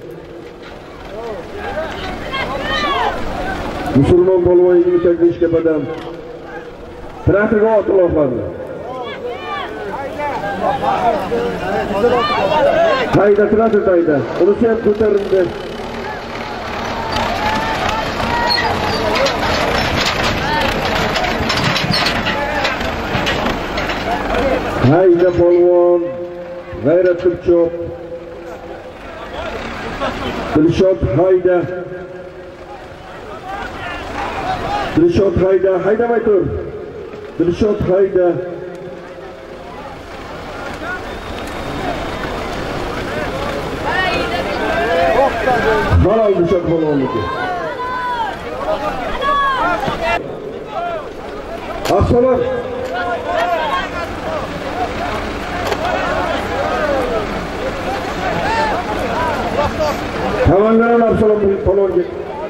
Musulmon polvon yigirma sakkiz kapadan traktorga ot uloqladi. Hayda traktor hayda. Unisi ham ko'tarildi. Hayda polvon, g'ayrat turchoq. Dilshod hayda. Dilshod hayda, haydamay tur. Dilshod hayda. Halol Dilshod polvonniki. Afsolar. Kamangaron Absalom polvonga.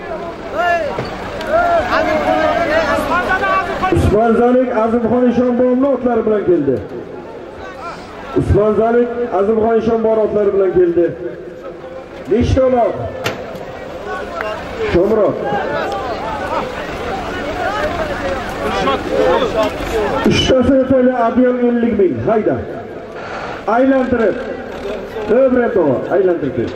Usmonzalik Azimxon Eshonboyning otlari bilan keldi. Usmonzalik Azimxon Eshonboy otlari bilan keldi. Nechta olov? Sho'mroq. Üçtasi to'la adyol ellik ming. Hayda. Aylantirib. Öbret o, aylantirib.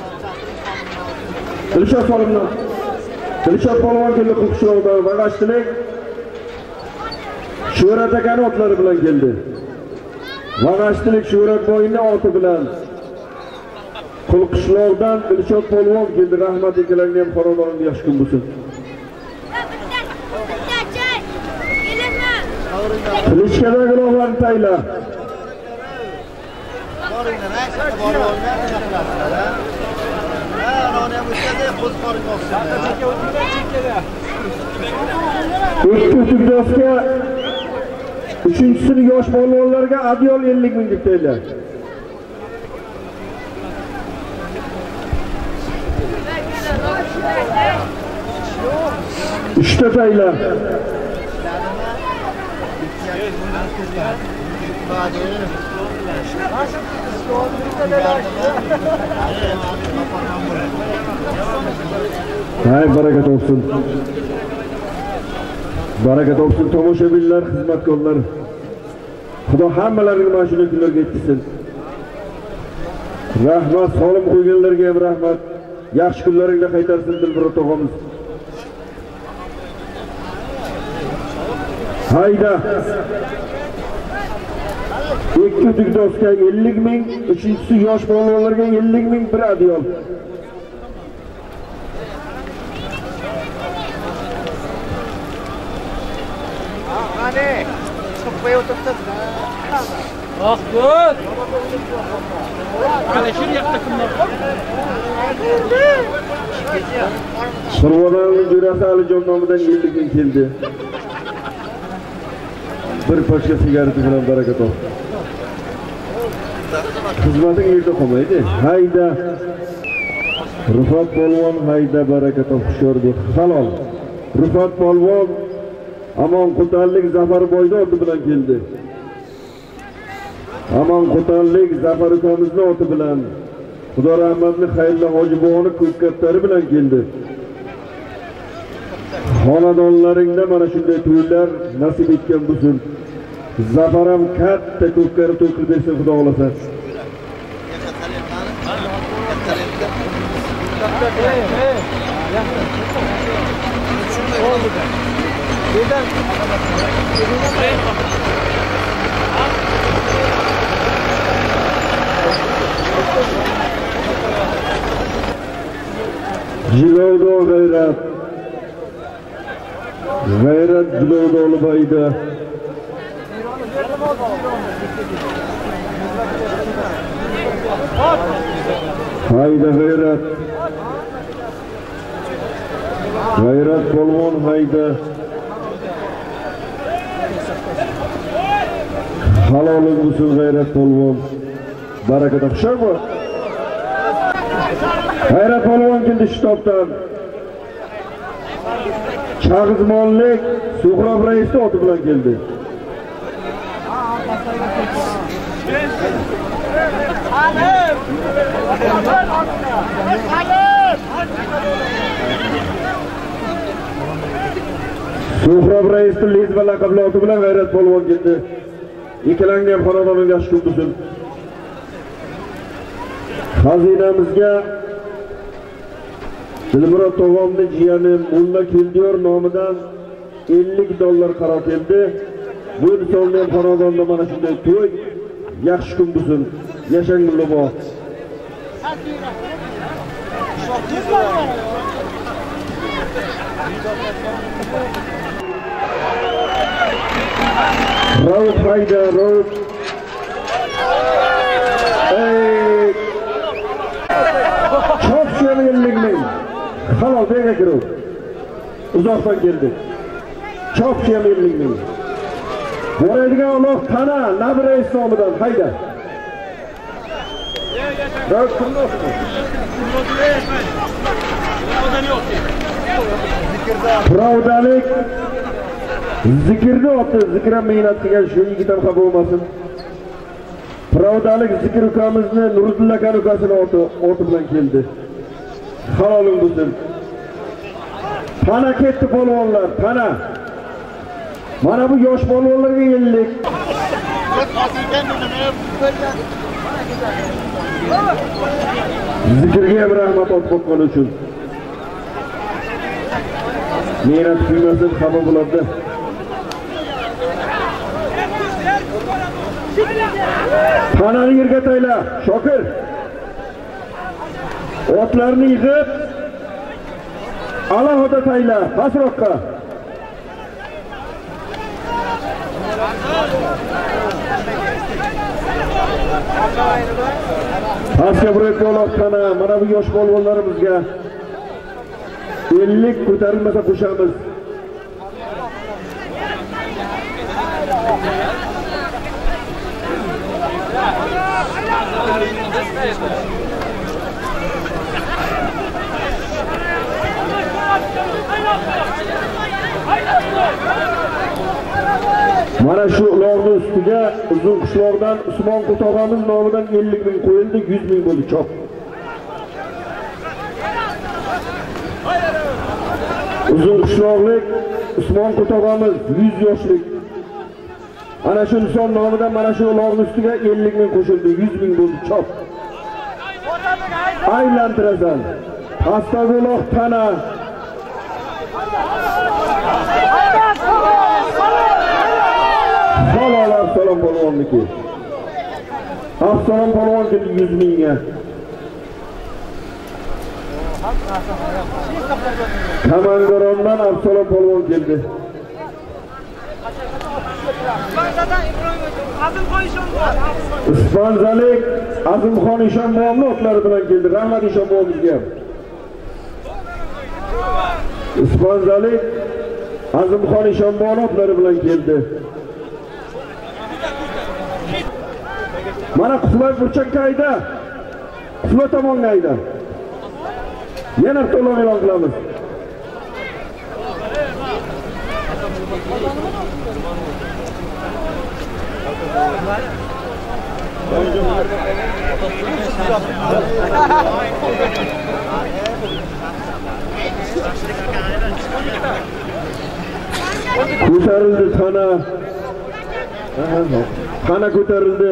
Dilshod Polvon. Dilshod Polvon keldi Qo'qishloqda vag'ashchilik. Shuhrat akani otlari bilan keldi. Vag'ashchilik Shuhrat bo'yining oti bilan. Qo'qishloqdan Dilshod Polvon keldi. Rahmat akalarga ham xonadonimga yaxshi kun bo'lsin. Qilishkadagi gunohlarni tayla. O'ttirdosga uchinchisini yosh polvonlarga adyol ellik ming deb tayla. Uchta tayla. Hay barakat olsun. Barakat olsun tomoshabinlar, xizmatkorlar. Xudo hammalarini mana shunday kunlarga yetkazsin. Rahmat, solim qo'yganlarga ham rahmat. Yaxshi kunlaringda qaytarsin Dilmurod tog'amiz. Hayda. ikki tugdosga ellik ming, uchinchisi yosh polvonlarga ellik ming bir adyol. Qani, chiqib o'tiribsiz. Oh, good. Ana shu yoqda kimlar? Survodarning jo'rasi Alijon nomidan ellik ming keldi. Bir pochka sigaret bilan barakat ol. Xizmating yerda qolmaydi. Hayda. Rufat polvon hayda barakat ol, xushyor bo'l. Halol. Rufat polvon Amon Qo'tanlik Zafar boyda oti bilan keldi. Amon Qo'tanlik Zafar ukamizning oti bilan Xudo rahmatli Xayrli Hojibovni ko'kkatlari bilan keldi. Xonadonlaringda mana shunday to'ylar nasib etgan bo'lsin. Zafar ham katta ko'kkari to'y qilib bersin Xudo xolasa. Jilovdo g'ayrat. G'ayrat jilovdo olbayda. Hayda g'ayrat. G'ayrat polvon hayda. Halolik bo'lsin g'ayrat polvon. Barakat xushyor bo'l. G'ayrat polvon keldi shtobdan. Chag'izmonlik Suhrob raisni oti bilan keldi. Suhrob raisni lezba laqabli oti bilan G'ayrat polvon keldi. Ikkalangni ham xonadonimga yaxshi kun bo'lsin. Xazinamizga Dilmurod tog'amning jiyani Mulla Keldiyor nomidan ellik dollar qaror keldi. Bu insonni ham xonadonda mana shunday to'y yaxshi kun bo'lsin. Yashang mullabo. Raut hayda Raut. Ey! Çok ellik ming. Halol bega kirib. Uzoqdan keldi. Çok ellik ming. Boradigan Alloh tana Nabira Islomidan hayda. Raut kimdir? Pravdalik zikrni oti, zikr mehnat qilgan shu yigit ham xafa bo'lmasin. Pravdalik zikr ukamizni Nuriddin aka ukasining oti oti bilan keldi. Haloling bo'lsin. Pana ketdi polvonlar, pana. Mana bu yosh polvonlarga ellik. Zikrga ham rahmat o'tgan uchun. Mehnat qilmasa xafa bo'ladi. Tanani yerga tayla, Shokir. Otlarni yig'ib, alohida tayla, pasroqqa. Pastga burayotgan olotqana, mana bu yosh polvonlarimizga ellik ko'tarilmasa qo'shamiz. Mana shu ularning ustiga uzun qishloqdan Usmon Qutog'amiz nomidan ellik ming qo'yildi, yuz ming bo'ldi choq. Uzun qishloqlik Usmon Qutog'amiz yuz yoshlik. Ana shu inson nomidan mana shu ularning ustiga ellik ming qo'shildi, yuz ming bo'ldi choq. Aylantirasan. Pastag'uloq tana. Halol Absalom polvonniki. Absalom polvon keldi yuz mingga. Kamangorondan Absalom polvon keldi. Ispanzalik Azimxon Ishonboyevning otlari bilan keldi. Rahmat Ishonboyevga. Ispanzalik Azimxon Ishonboyevning otlari bilan keldi. Mana Qusmay burchakka ayda. Qusma tomonga ayda. Yana to'liq e'lon qilamiz. Ko'tarildi tana. Tana ko'tarildi.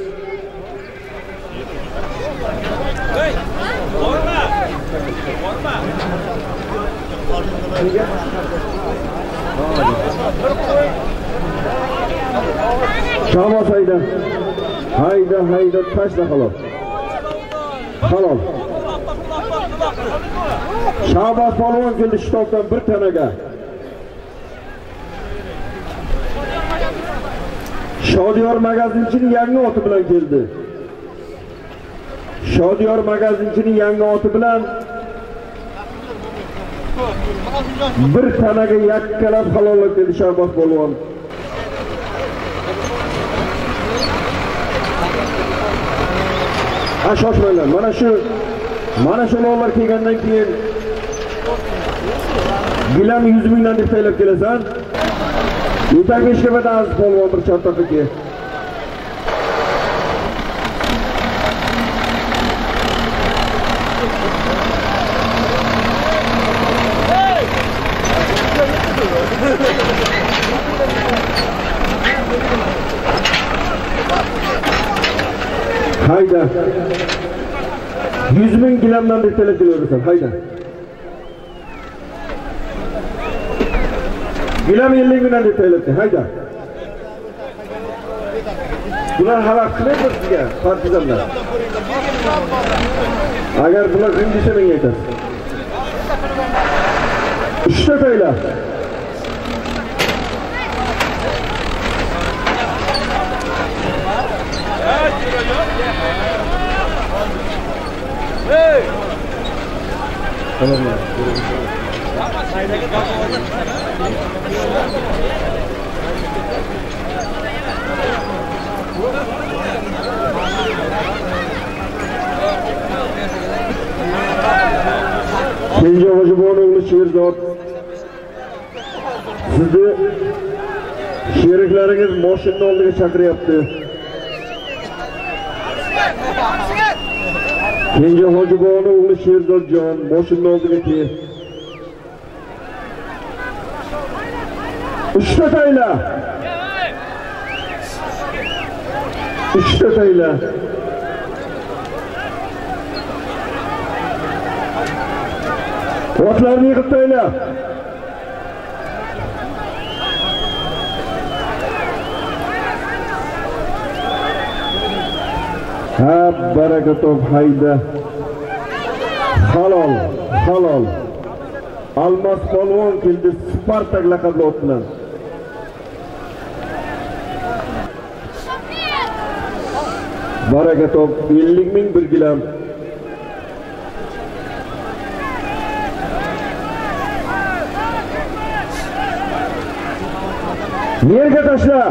Shahboz hayda. Hayda hayda tashla halol. Halol. Shahboz polvon keldi shtobdan bir tanaga. Shodiyor magazinchining yangi oti bilan keldi. Shodiyor magazinchining yangi oti bilan bir tanaga yakkalab halollik dedi Shahboz polvon. Ha shoshmanglar. Mana shu mana shu lolar kelgandan keyin gilam yuz mingdan deb taylab kelasan. Yetak ishga aziz polvon bir chortoqqa. Hayda. yüz ming gilamdan deb taylab kelasan. Hayda. Gilam ellik mingdan deb taylabdi. Hayda. Bular xalaq qilmaydi sizga, partizanlar. Agar bular ring desa menga aytasiz. uchta tayla. Hey! Tamam mı? Kenji Hojibonoğlu Sherzod. Sizni sheriklaringiz mashina oldiga chaqiryapti. Kenji Hojibonoğlu Sherzodjon mashina oldiga kel. Uchta tayla. Uchta tayla. Otlarni yig'ib tayla. Ha, baraka top hayda. Halol, halol. Almas polvon keldi Spartak laqabli ot bilan. Baraka top ellik ming bir gilam. Yerga tashla.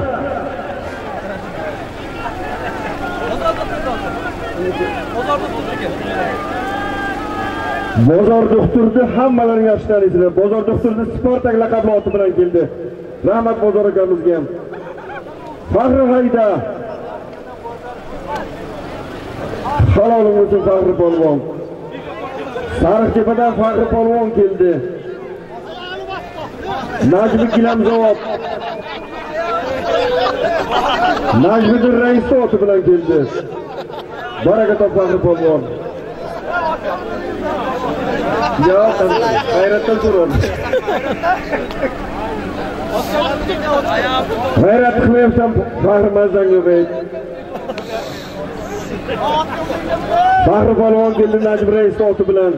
Bozor doktorni hammalaring yaxshi taniysizlar. Bozor doktorni Spartak laqabli oti bilan keldi. Rahmat Bozor akamizga ham. Faxri hayda. Halolim uchun Faxri polvon. Sariqtepadan Faxri polvon keldi. Najmi Gilamzod. Najmiddin Rais oti bilan keldi. Baraka top Faxri polvon. Ya, hayratdan so'radi. Hayrat qilmayapsan Faxri Mazangobey. Faxri polvon keldi Najm Rais oti bilan.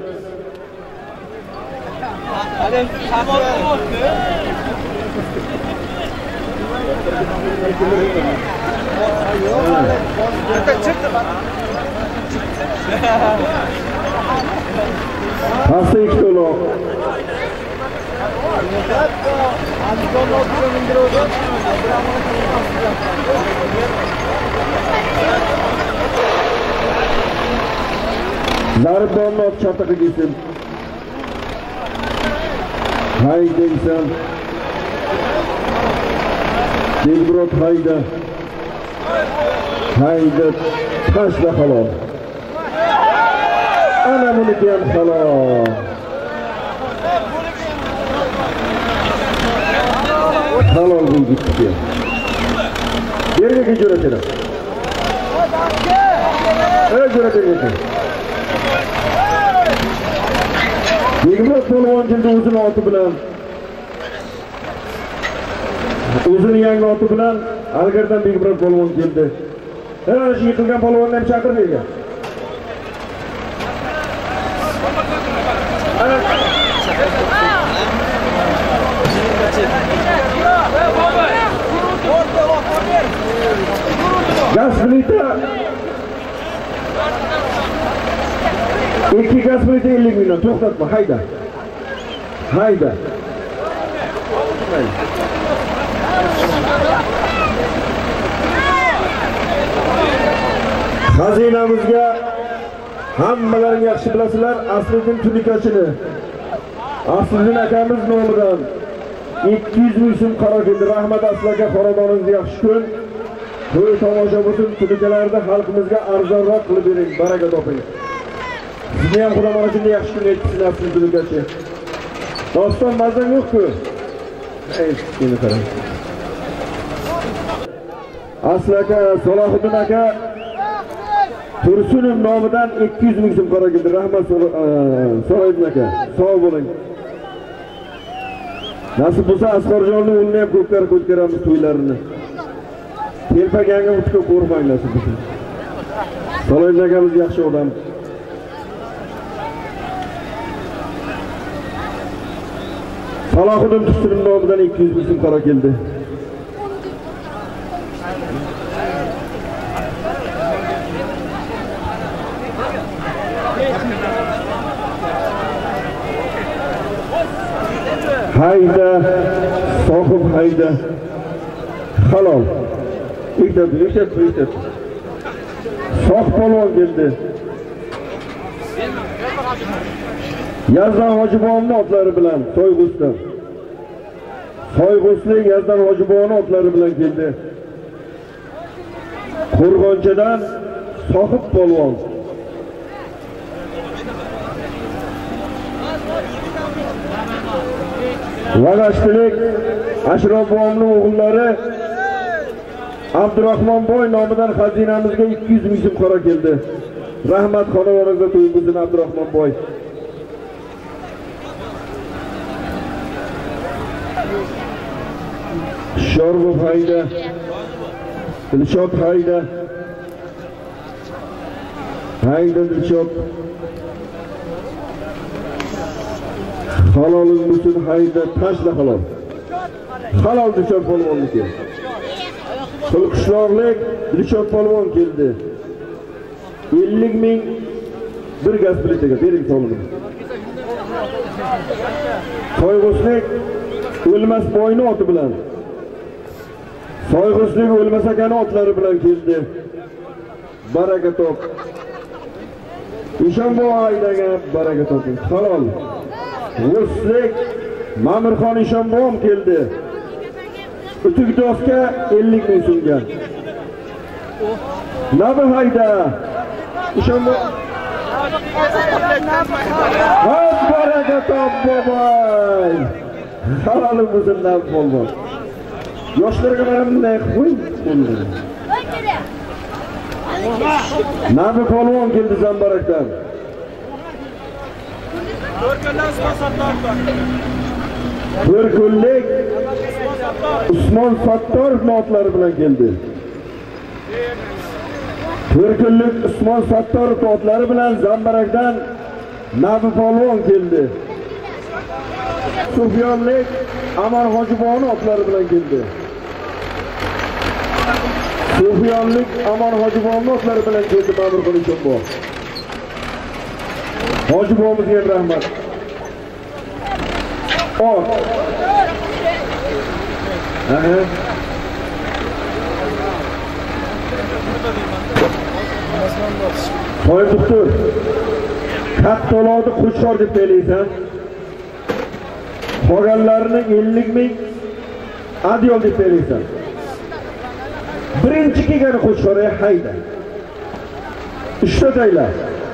Hasta ikki to'loq. Zarbonni ot chatiqi gitsin. Hayda inson. Dilbrod hayda. Hayda tashla halol. Ana buniki ham halol. Halol bu gitti. Yerga jo'ratadi. Ey jo'ratadi. Dilbrod polvon keldi o'zini oti bilan. O'zini yangi oti bilan Algardan Dilbrod polvon keldi. Ana shu yiqilgan polvonni ham chaqirmaydi. Gaz plita. İki gaz plita ellik milyon. To'xtatma, hayda. Hayda. Xazinamizga hammalaring yaxshi bilasizlar, Asliddin Tunikachini. Asliddin akamiz nomidan ikki yuz ming so'm qaror keldi. Rahmat Asli aka, xonadoningizga yaxshi kun. To'y tomosha butun tunikalarda xalqimizga arzonroq qilib bering. Baraka toping. Sizni ham Xudo mana shunday yaxshi kun yetkazsin Asliddin Tunikachi. Doston mazdan yo'q-ku. Ey, meni qarang. Asli aka, Salohiddin aka Tursunov nomidan ikki yuz ming so'm qaror keldi. Rahmat Salohiddin aka. Sog' bo'ling. Nasib bo'lsa Asqarjonning o'rnini ham ko'klar ko'taramiz to'ylarini. Telpaganga o'tib qo'rqmanglar siz. Salohiddin akamiz yaxshi odam. Salohiddin Tursunov nomidan ikki yuz ming so'm qaror keldi. Hayda, sohib hayda. Halol. İktat, iktat, iktat. Soh polvon keldi. Yazdan Hojibonovning otlari bilan Soyg'usda. Soyg'usli Yazdan Hojibonovning otlari bilan keldi. Qo'rg'onchadan Sohib polvon. Vag'ashtilik Ashraf bobomning o'g'illari Abdurahmon boy nomidan xazinamizga ikki yuz ming so'm qora keldi. Rahmat xonavoningizga to'yingizdan Abdurahmon boy. Shorg'u hayda. Dilshod hayda. Hayda Dilshod. Haloling uchun hayda tashla halol. Halol Dilshod polvonniki. Qulqishloqlik Dilshod polvon keldi. ellik ming bir gaz biletiga bering so'lini. Soyg'uslik o'lmas boyni oti bilan. Soyg'uslik o'lmas akani otlari bilan keldi. Baraka top. Ishonbo aydaga baraka toping. Halol. Ruslik Ma'murxon Ishonbo'm keldi. Utukdosga ellik ming so'mga. Nabi hayda. Ishonbo. Hop baraka top boboy. Halolim o'zim Nabi polvon. Yoshlarga mana bunday qo'y. Nabi polvon keldi Zambarakdan. Bir kunlik Usmon Sattorov notlari bilan keldi. Bir kunlik Usmon Sattorov notlari bilan Zambarakdan Nabi polvon keldi. Sufyonlik Amar Hojibon otlari bilan keldi. Sufyonlik Amar Hojibon otlari bilan keldi Ma'mur Qilishonbo. Hojibomizga rahmat. Ot. Aha. To'y doktor. Kattolodi qo'shor deb deysan. Qolganlarini ellik ming adyol deb deysan. Birinchi kelgan qo'shorga hayda. Uchta taylar.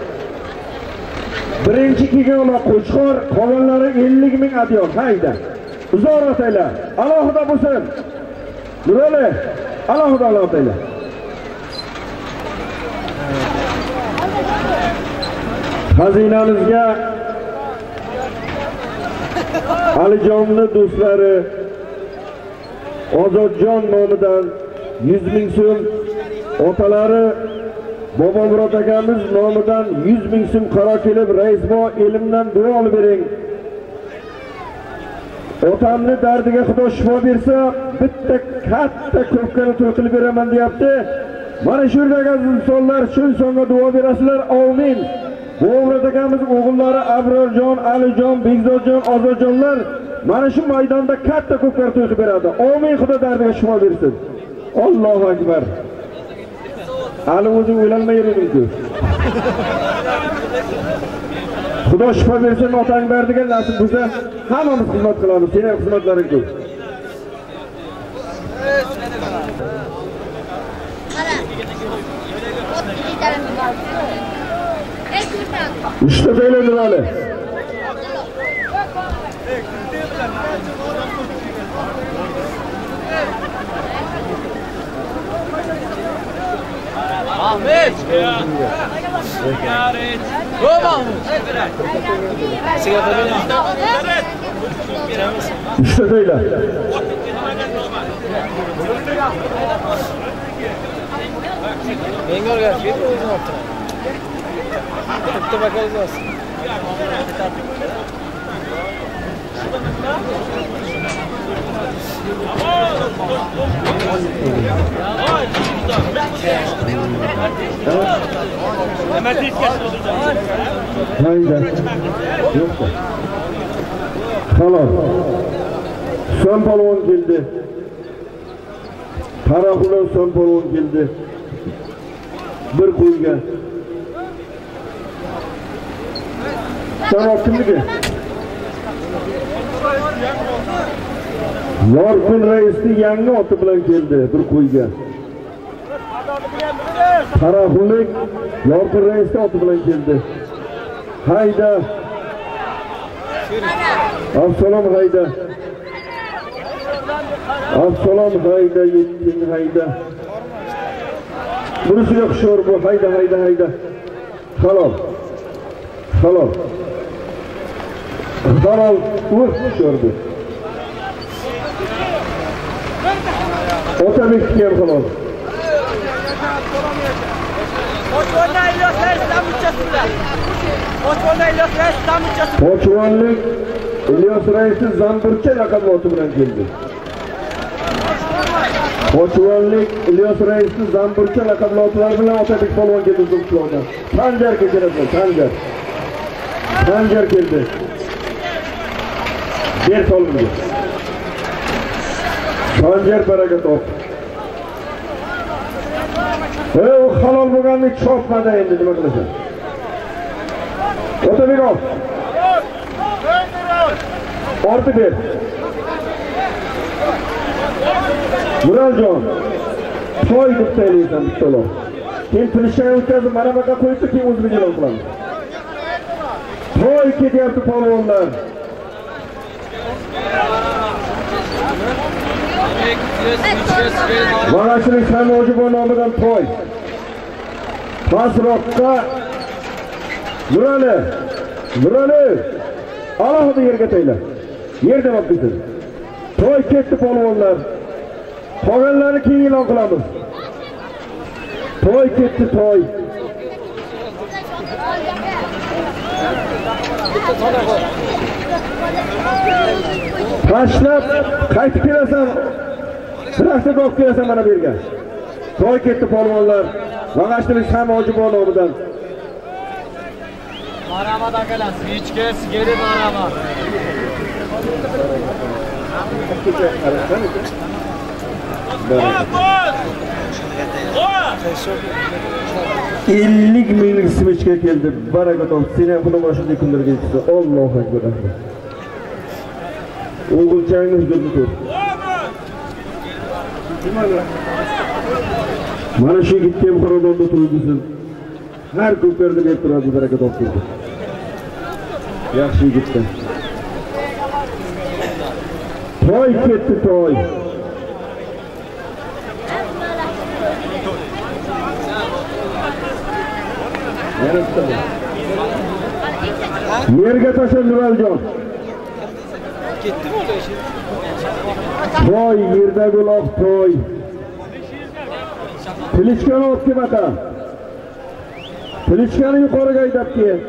Birinchi kelgan ular qo'shor, qolganlari ellik ming adyol hayda. Uzoq taylar. Alohida bo'lsin. Nurali, alohida alohida taylar. Xazinamizga Alijonning do'stlari Ozodjon nomidan yuz ming so'm, otalari Bobomurod akamiz nomidan yuz ming so'm qaro kelib, raisbo elimdan duo olib bering. Otamni dardiga Xudo shifo bersa, bitta katta ko'pkani to'y qilib beraman deyapti. Mana shu yerdagi insonlar shu insonga duo berasizlar. Amin. Bobomurod akamiz o'g'illari Abrorjon, Alijon, Begzodjon, Ozodjonlar mana shu maydonda katta ko'pkar to'y qilib beradi. Amin. Xudo dardiga shifo bersin. Allohu akbar. Ali o'zi o'ylanmay yuribdi. Xudo shifo bersin, otang dardiga nasib bo'lsa, hammamiz xizmat qilamiz. Sening xizmatlaring ko'p. Uchta taylar Ali. Ahmet. Go Mahmut. Sigara verin. Üçte taylar. Bengor gel. Bir o'zini olib turadi. Bitta bakalım olsun. Hayda. Yok. Halol. Son polvon keldi. Qaraxulon son polvon keldi. Bir qo'yga. Tamam kimniki? Yorqin raisning yangi oti bilan keldi bir qo'yga. Qaraxullik Yorqin raisning oti bilan keldi. Hayda. Assalom hayda. Absalom hayda yettin hayda. Bunisiga hushyor bu hayda hayda hayda. Halol. Halol. Halol o'z hushyor bu. Otabek ham halol. Pochvonlik Ilyos Rais Zamuchasida. Pochvonlik Ilyos Rais Zamuchasida. Pochvonlik Ilyos Rais Zamburcha laqaboti bilan keldi. Pochvonlik Ilyos Rais Zamburcha laqablotlari bilan Otabek polvon keldi Zulqishloqdan. Sanjar keldi, Sanjar. Sanjar keldi. Ber soldi. Sanjar baraka top. Ey, o halol bo'lganlik chopmadi endi nima qilasan? Otabek ol. Orti ber. Muraljon. To'y deb taylaysan bittalo. Keyin tilishini o'tkazib mana buyoqqa qo'ysa keyin o'zini e'lon qilamiz. To'y ketyapti polvonlar. Vag'achilik Samojiboy nomidan to'y. Pasroqqa Nurali. Nurali. Alohida yerga tayla. Yerda bo'lib ketdi. To'y ketdi polvonlar. Qolganlarni keyin e'lon qilamiz. To'y ketdi to'y. Tashlab qaytib kelasan. Sirasi olib kelasan mana bu yerga. To'y ketdi polvonlar. Vag'achilik Samojiboy nomidan. Marhamat akalar, switchga sigiri marhamat. ellik minglik switchga keldi. Baraka top. Sen ham buni boshida kunlarga yetdi. Allohu akbar. O'g'ilchangiz ko'rdi ko'p. Mana shu yigitga ham xonadonda turibsiz. Har ko'plarda berib turadi baraka top keldi. Yaxshi yigitdan. To'y ketdi to'y. Yerga tashlab Nuraljon. To'y yerdagi uloq to'y. Tilishkani o'tga baqa. Tilishkani yuqoriga haydab kel.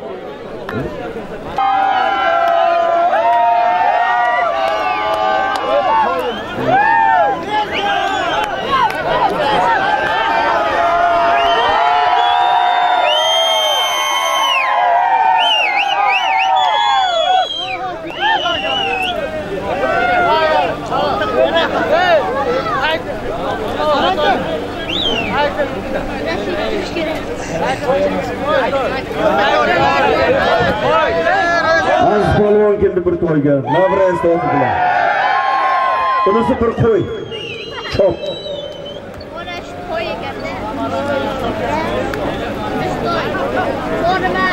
Az polvon keldi bir to'yga. Navro'z to'yi bilan. Bunisi bir qo'y. Chop. Mana shu qo'y ekanda. Biz to'y. O'rma.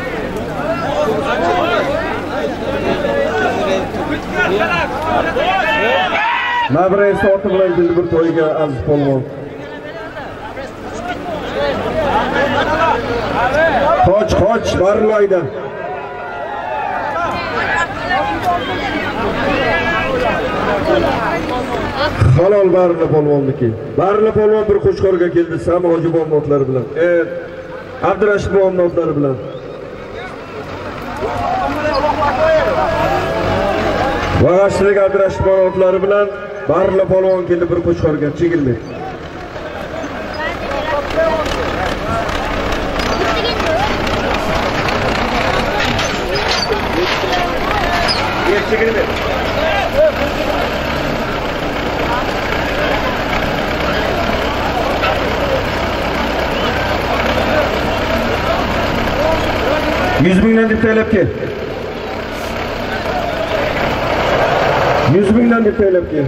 Navro'z to'yi bilan keldi bir to'yga az polvon. Qoch, qoch, barlayda. Halol barli polvonniki. Barli polvon bir qo'shqorga keldi Samojiboy otlari bilan. Eh, Abdurashidboy otlari bilan. Vag'achilik Abdurashidboy otlari bilan barli polvon keldi bir qo'shqorga chegilmay. Çekilme. Yüz binden dip teylep ki. Yüz binden dip teylep ki.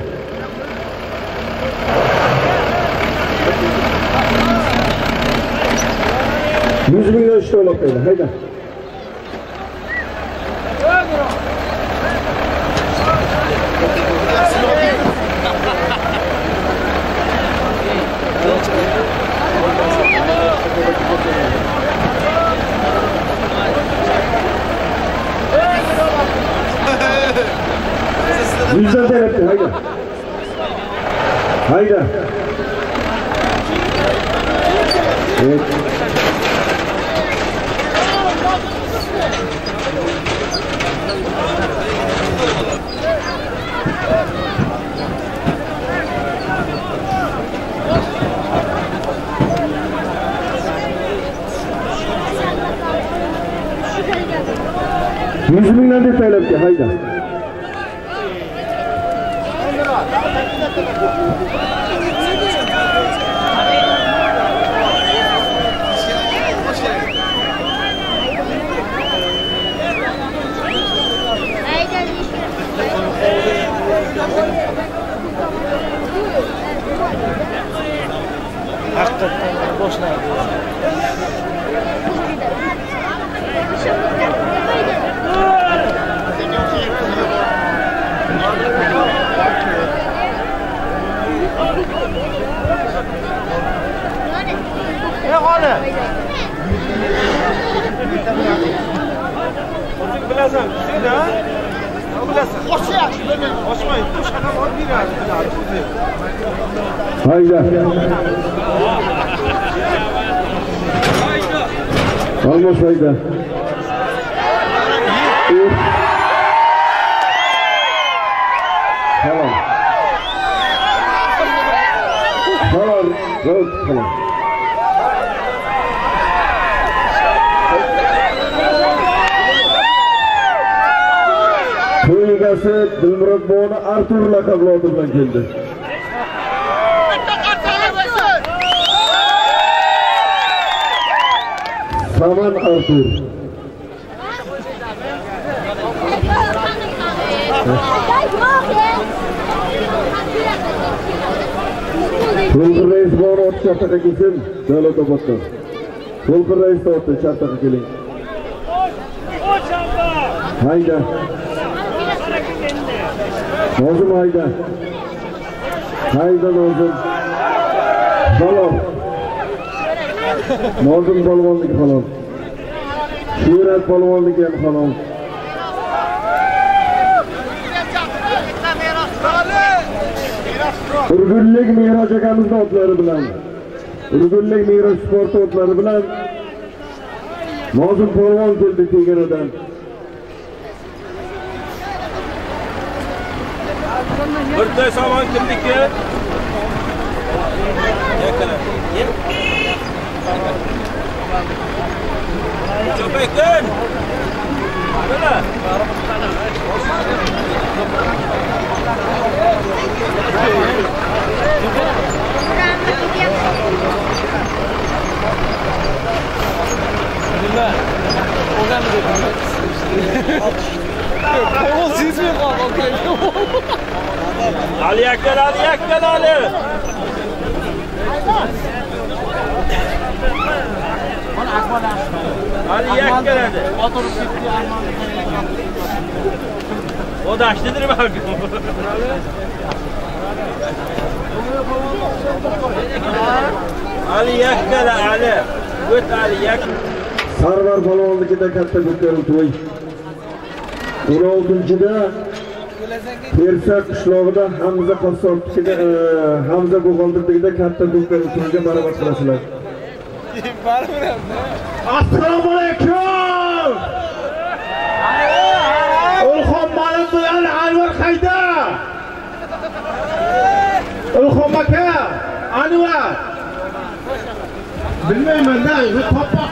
Yüz binden işte olak teyle. Hayda. Hayda. Evet. Yüz mingdan deb taylabdi, hayda. Hakikaten boşuna gidiyor. Ne hali? Otur bilasan, şuyda. Ne bilasan? Oşya, oşmayın. Bu şaka var bir az. Hayda. Almost hayda. Tamam. Tamam. Tamam. Tamam. To'y egasi Dilmurod bog'ni Artur laqabli oti bilan keldi. Saman Artur. To'lqin rais bog'ni oti Shartaqa kelsin. Davlat oboddan. To'lqin rais oti Shartaqa keling. Hayda. Nozim hayda. Hayda Nozim. Salom. Nozim polvonlik falon. Shurat polvonlik ham falon. Urgullik Mehroj akamizning otlari bilan. Urgullik Mehroj sport otlari bilan Nozim polvon keldi Tegaradan. Birday saman kimniki? Yakala. Cho'paykin. Mana. Nima? O'zim deb. O siz mi qolgan? Ali yakala, Ali yakala Ali. Ali yakaladi. Oturib ketdi Armon. O daştıdır belki. Ali yakala Ali. Göt Ali yak. Sarvar polvonlikida katta ko'taruv to'y. o'n oltinchida Tersak qishlog'ida Hamza qassobligida Hamza Bo'g'oldirligida katta ko'taruv to'yga marhamat qilasizlar. Assalomu alaykum. Ulxon Malik bilan Anvar qayda? Ulxon aka, Anvar. Bilmayman-da, topoq.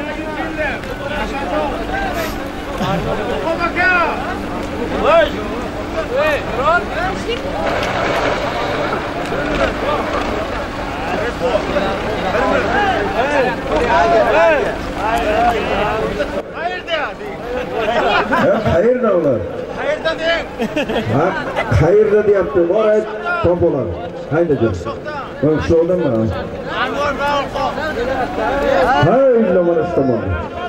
Ulxon aka. Voy. Ey, Ron. Qayerda ular? Qayerda deng? Ha, qayerda deyapti. Bor ayt, top bo'ladi. Hayda jon. Qishloqdanmi? Anvar va Ulxon. Ha, illa mana shu tomon.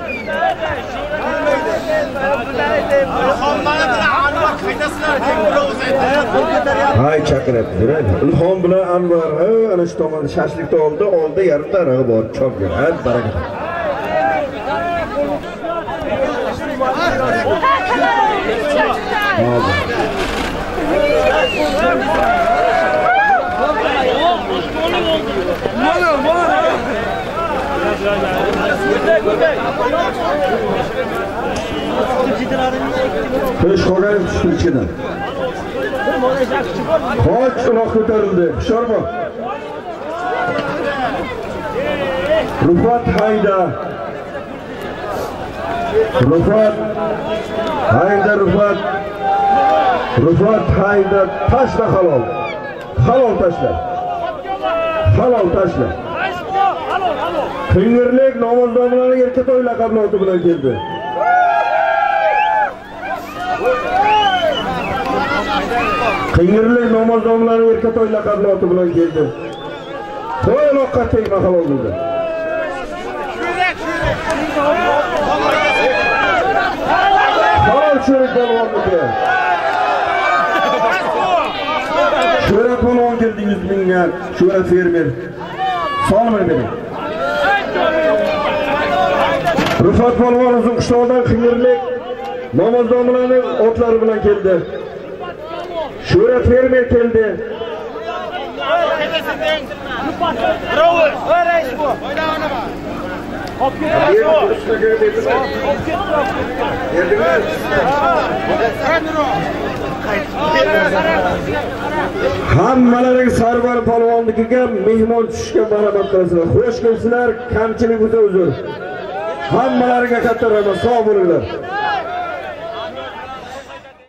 Ulxon bilan Anvar qaydasizlar? Tekbir o'zaydi. Hay chaqiryapti. Ilhom bilan Anvar, ha, ana shu tomonda shashlikda oldi, oldi yarimta arig'i bor. Chopga. Ha, baraka. Beş qolgan tushdi ichidan. Qoch uloq ko'tarildi. Hushyor bo'l. Rufat hayda. Rufat hayda Rufat. Rufat hayda tashla halol. Halol tashla. Halol tashla. Qing'irlik namozdoblari Erkatoy laqablari bilan keldi. Qing'irlik namozdoblari Erkatoy laqablari bilan keldi. To'yloqqa tegma halol bo'ldi. Halol Sho'rat polvonniki. Sho'rat polvon keldi yuz mingga. Sho'rat fermer. Solmay bering. Rufat polvon uzun qishloqdan Qing'irlik namozdoblarining otlari bilan keldi. Sho'rat fermer keldi. Bravo! Reis bu. Hop ketdi. Hammalarining Sarvar polvonnikiga mehmon tushishga marhamat qilasizlar. Xush kelibsizlar, kamchilik bo'lsa uzr. Hammalariga katta rahmat, sog' bo'linglar.